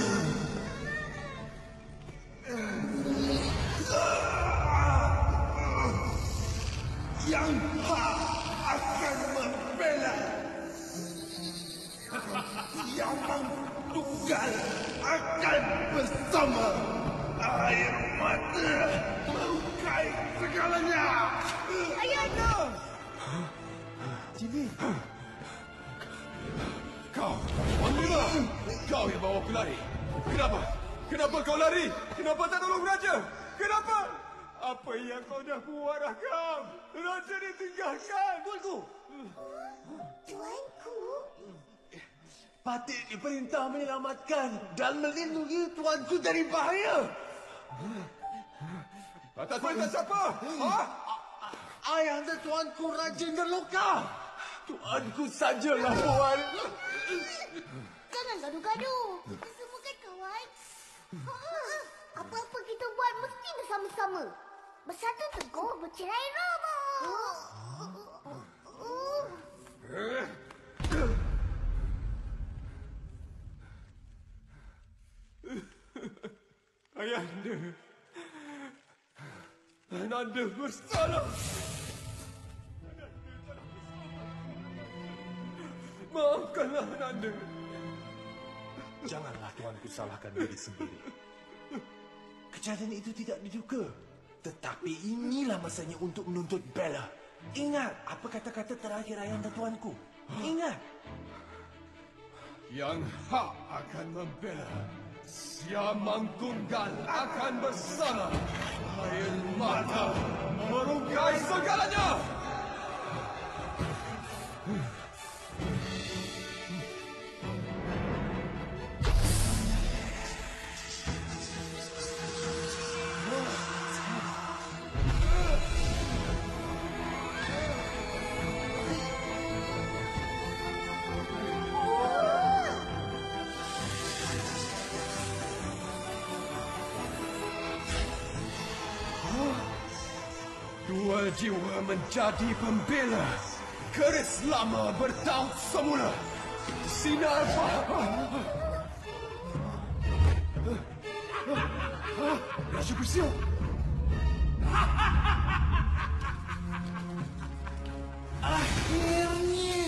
Yang hak akan membela. Yang tunggal akan bersama. Air mata melukai segalanya. Ayah, Jimmy. Kau, Wanita! Kau yang bawa aku lari. Kenapa? Kenapa kau lari? Kenapa tak tolong Raja? Kenapa? Apa yang kau dah buat, Rakam? Raja ditinggalkan. Tuanku! tuanku. Patih diperintah menyelamatkan dan melindungi tuanku dari bahaya. Atas perintah siapa? Ha? Ayah anda tuanku Raja terluka. Tuanku sajalah buat. Jangan gaduh-gaduh. Kita semua kan kawan. Ha, apa-apa kita buat mesti bersama-sama. Bersatu teguh, bercerai rama. Ayahanda. Ananda bersalah. Maafkanlah Ananda. Janganlah tuanku salahkan diri sendiri. Kejadian itu tidak diduga. Tetapi inilah masanya untuk menuntut Bella. Ingat apa kata-kata terakhir ayahanda tuanku. Ingat. Yang hak akan membela. Siamang Tunggal akan bersama. Air mata merungkai segalanya. Dua jiwa menjadi pembela. Keris lama bertaut semula. Sinar Raja bersiap. Akhirnya.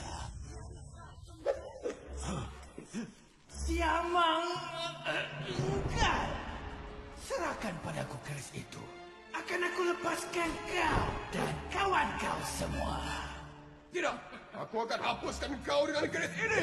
Siamang Tunggal. Serahkan padaku keris itu. Akan aku lepaskan kau dan kawan kau semua. Tidak, aku akan hapuskan kau dengan keris ini.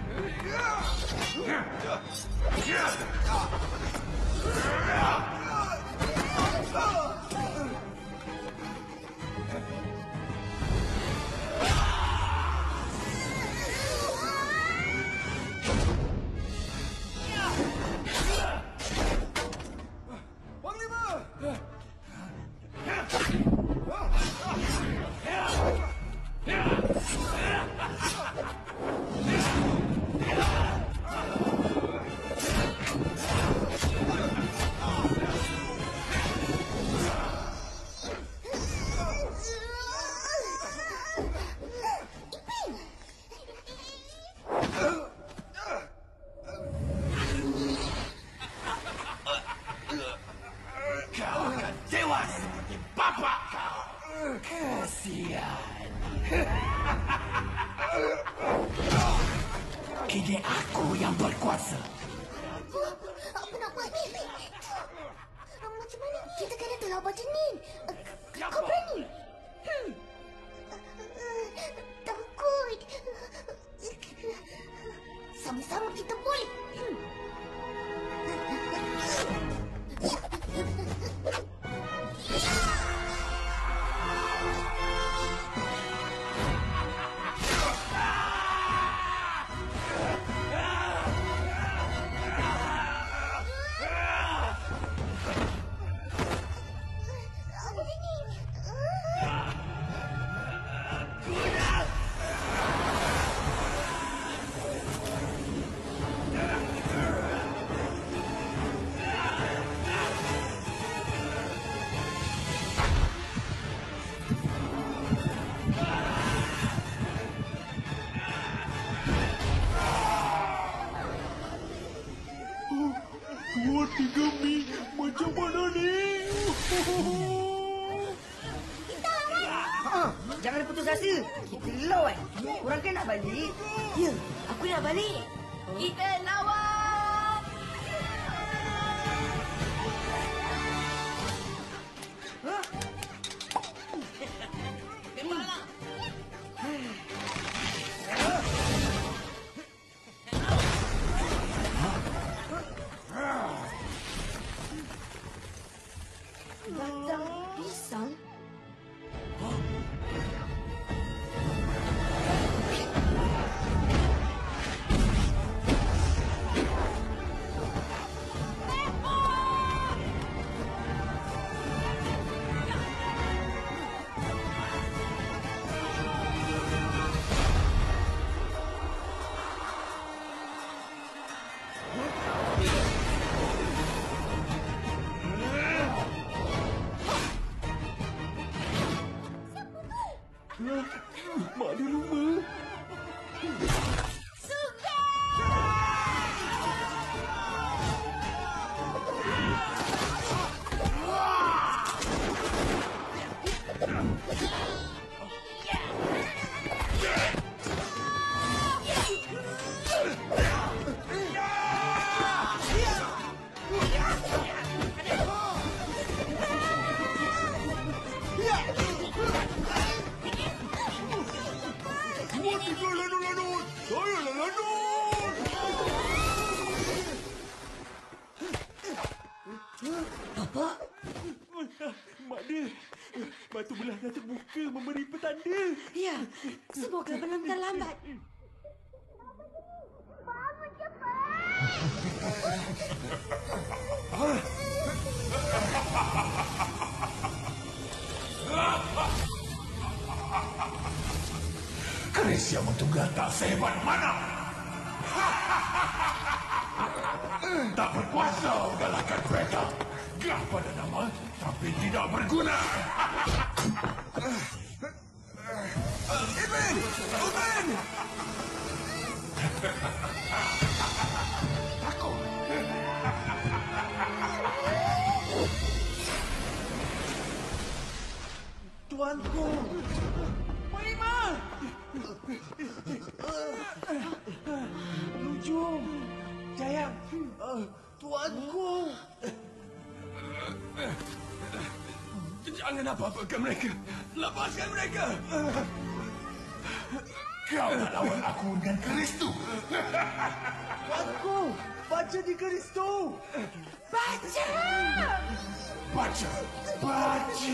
Panglima! Kau akan tewas seperti bapak kau. Kasihan. Kini aku yang berkuasa. Apa, apa nak buat ni? Macam mana? Kita kena tolak Bajanin. Kau berani? Hmm. Takut. Sama-sama kita boleh. Hmm. Apa ini? Dua tiga mi. Macam mana ni? Ha, jangan putus asa. Kita lawan. Korang kan nak balik? Ya, aku nak balik. Kita lawan. Ha? Memanglah. Batang pisang? Mak di rumah. Dua tiga lanun-lanun. Saya lah lanun. Mana? Batu belah dah terbuka memberi petanda. Ya, semoga belum terlambat. Bangun cepat! Keris yang menunggal tak sehebat mana? Tak berkuasa mengalahkan kereta. Gah pada nama, tapi tidak berguna. Ibn! Ibn! Takut. Tuanku! Polima! Lujung! Jayang! Uh, tuanku! Jangan apa-apakan mereka. Lepaskan mereka. Kau nak lawan aku dengan keris tu. Tuanku! Baca di keris tu! Baca! Baca! Baca!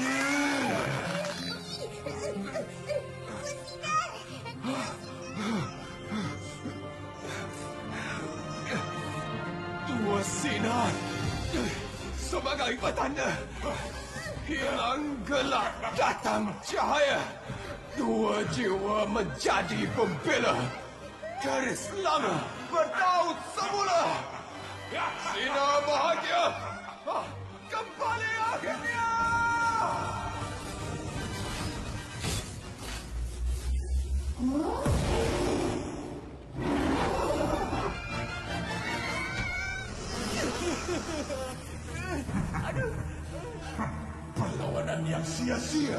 Dua sinar sebagai petanda. Hilang gelap, datang cahaya. Dua jiwa menjadi pembela. Garis lama bertaut semula. Sinar bahagia kembali akhirnya. Perlawanan yang sia-sia.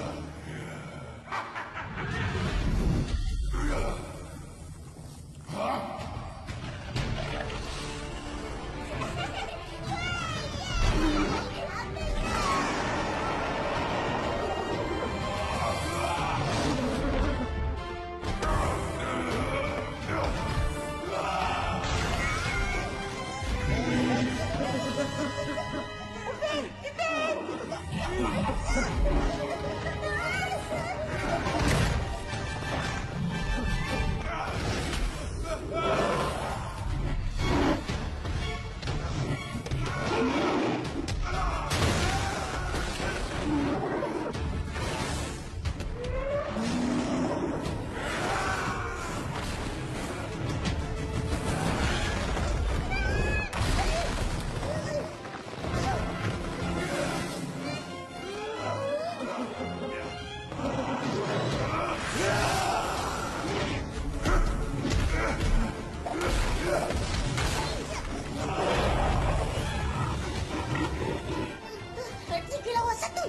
Tiga lawan satu.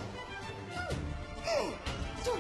Jom.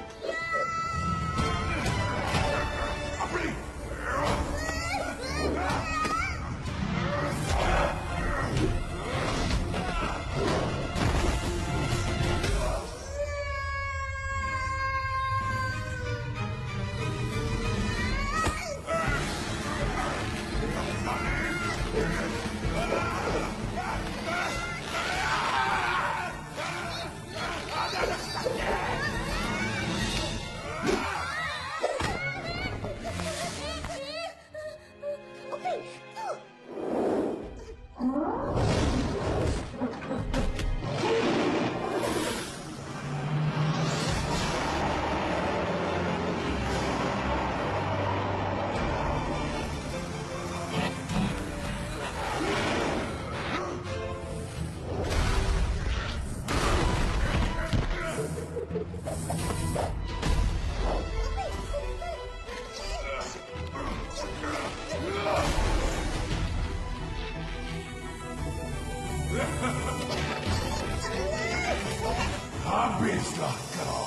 Habislah kau.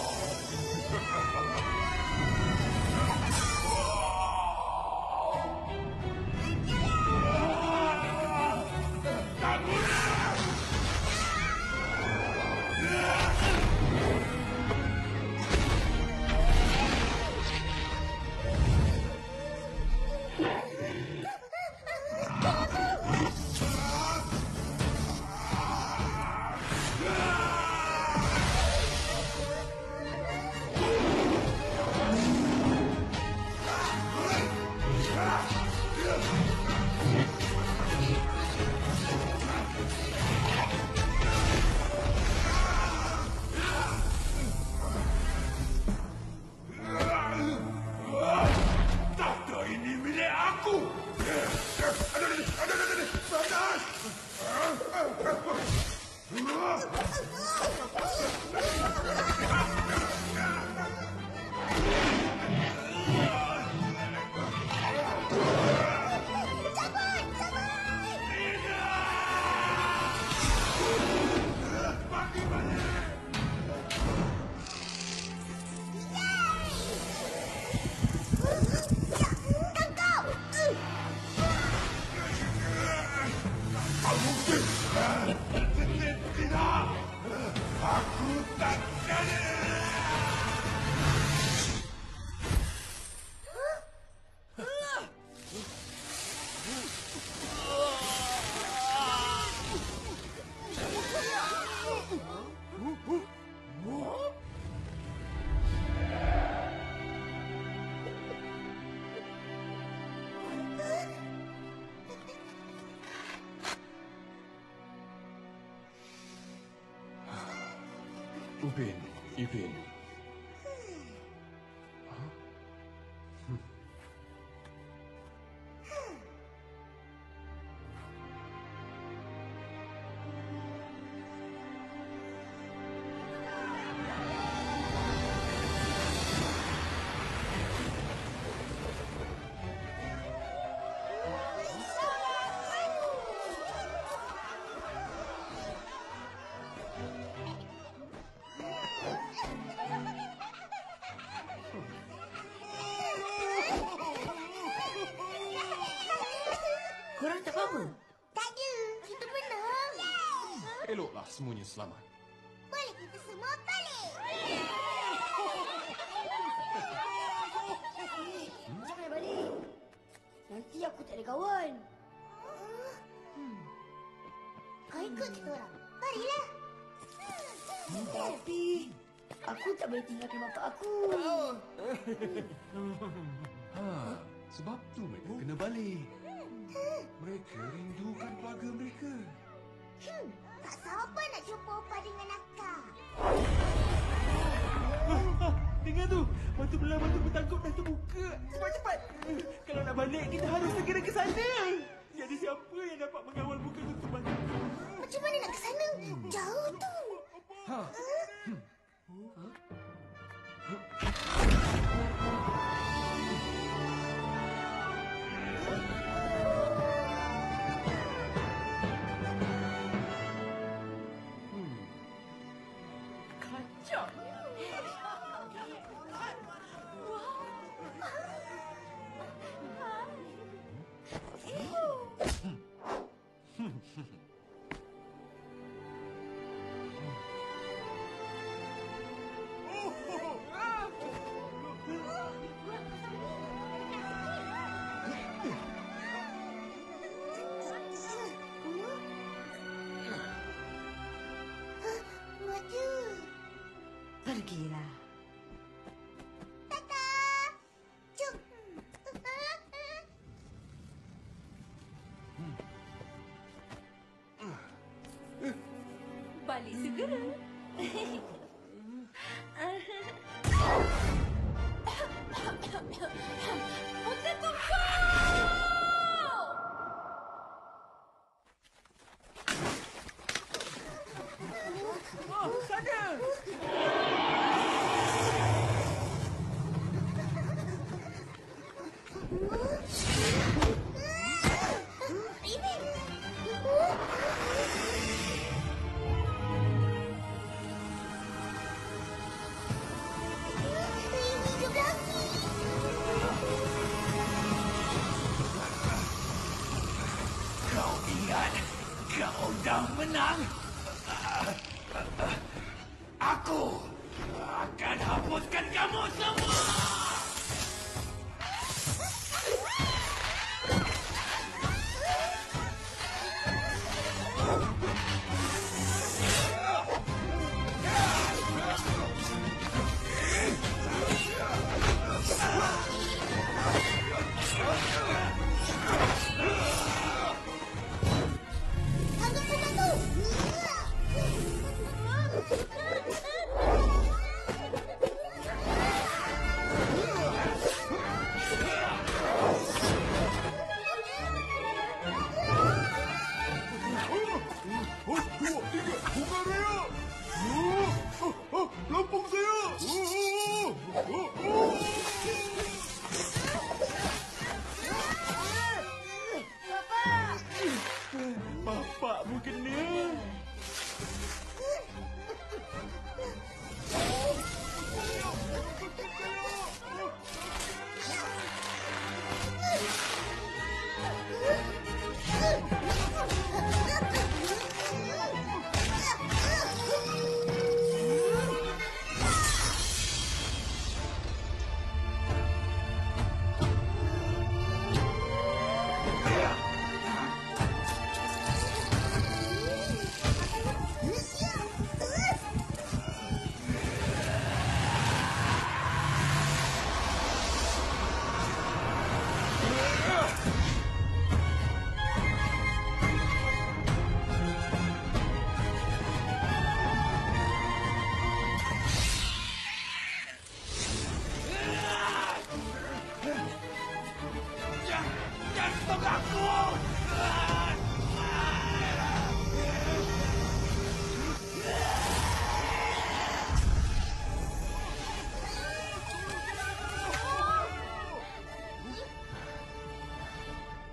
Upin, Ipin. Korang tak apa-apa? Tak ada. Kita menang. Eloklah semuanya selamat. Boleh kita semua balik. Jangan balik. Nanti aku tak ada kawan. Kau ikut kita orang. Marilah. Tapi aku tak boleh tinggalkan bapak aku. Ha, sebab tu mereka kena balik. Mereka rindukan keluarga mereka. Hmm, tak sabar nak jumpa Opa dengan akak. Dengar tu. Batu belah batu bertangkup dah terbuka. Cepat, cepat. Kalau nak balik, kita harus segera ke sana. Tiada siapa yang dapat mengawal buka tutup batu. Macam mana nak ke sana? Jauh tu. Ha. Kacau. Maju. Pergilah. Tata. Jom. Balik segera. Putera tunggu! Oh, sana. Ini. Ini juga lagi. Kau ingat, kau dah menang. Aku akan hapuskan kamu semua. Angkat buka tu.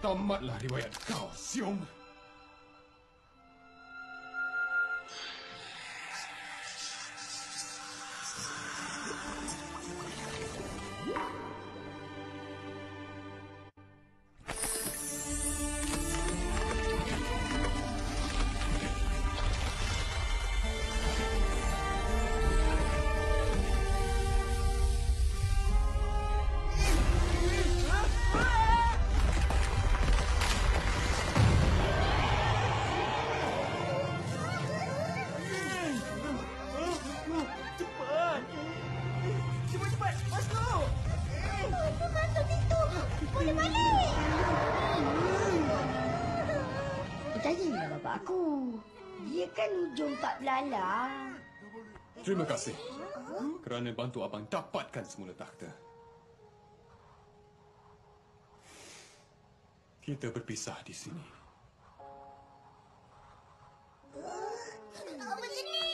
Tamatlah riwayat kau, Siong. Cepat! Cepat-cepat! Masuk! Apa masuk situ? Boleh balik. Tanyalah bapak aku. Dia kan hujung tak belalang. Terima kasih kerana bantu abang dapatkan semula takhta. Kita berpisah di sini. Apa sini?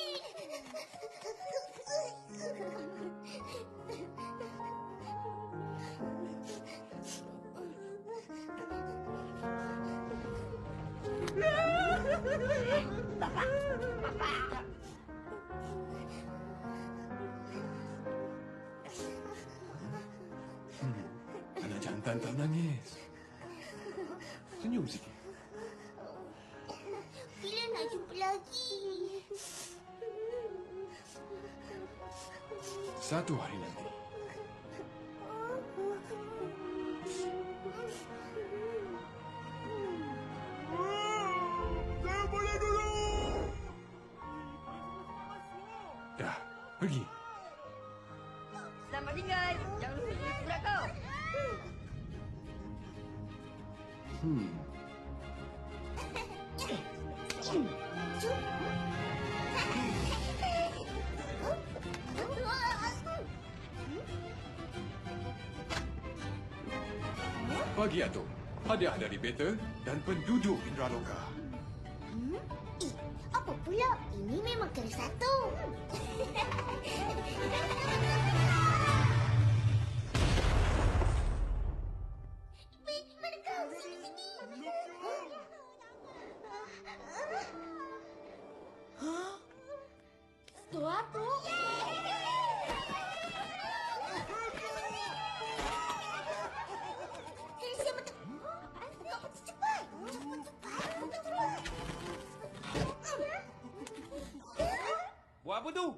Anak jantan tak menangis. Senyum sikit. Bila nak jumpa lagi? Satu hari nanti. Saya boleh dulu. Dah, pergi. Selamat tinggal. Jangan lupa tulis surat kau. Hmm. Pagi Atuk. Hadiah dari Beta dan penduduk Indraloka. Hmm? Eh, apa pula? Ini memang kena satu. Wait, mana kau? Sini, sini. Tu apa? Eh, siapa tu? Buka peti cepat. Cepat, cepat. Buka cepat. Buat apa tu?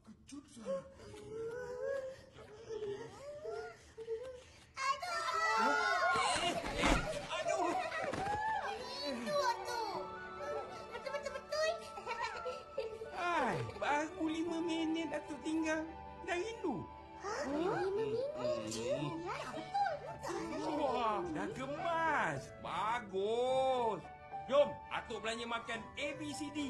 Itu tu. Betul-betul-betul. Hai, baru lima minit Datuk tinggal. Dah rindu. Lima minit. Wah, dah kemas. Bagus. Jom, Atuk belanja makan A B C D.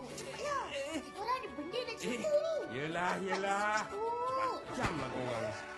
Orang ada benda nak cerita ni. Yelah, yelah. Oh. Macam lah korang.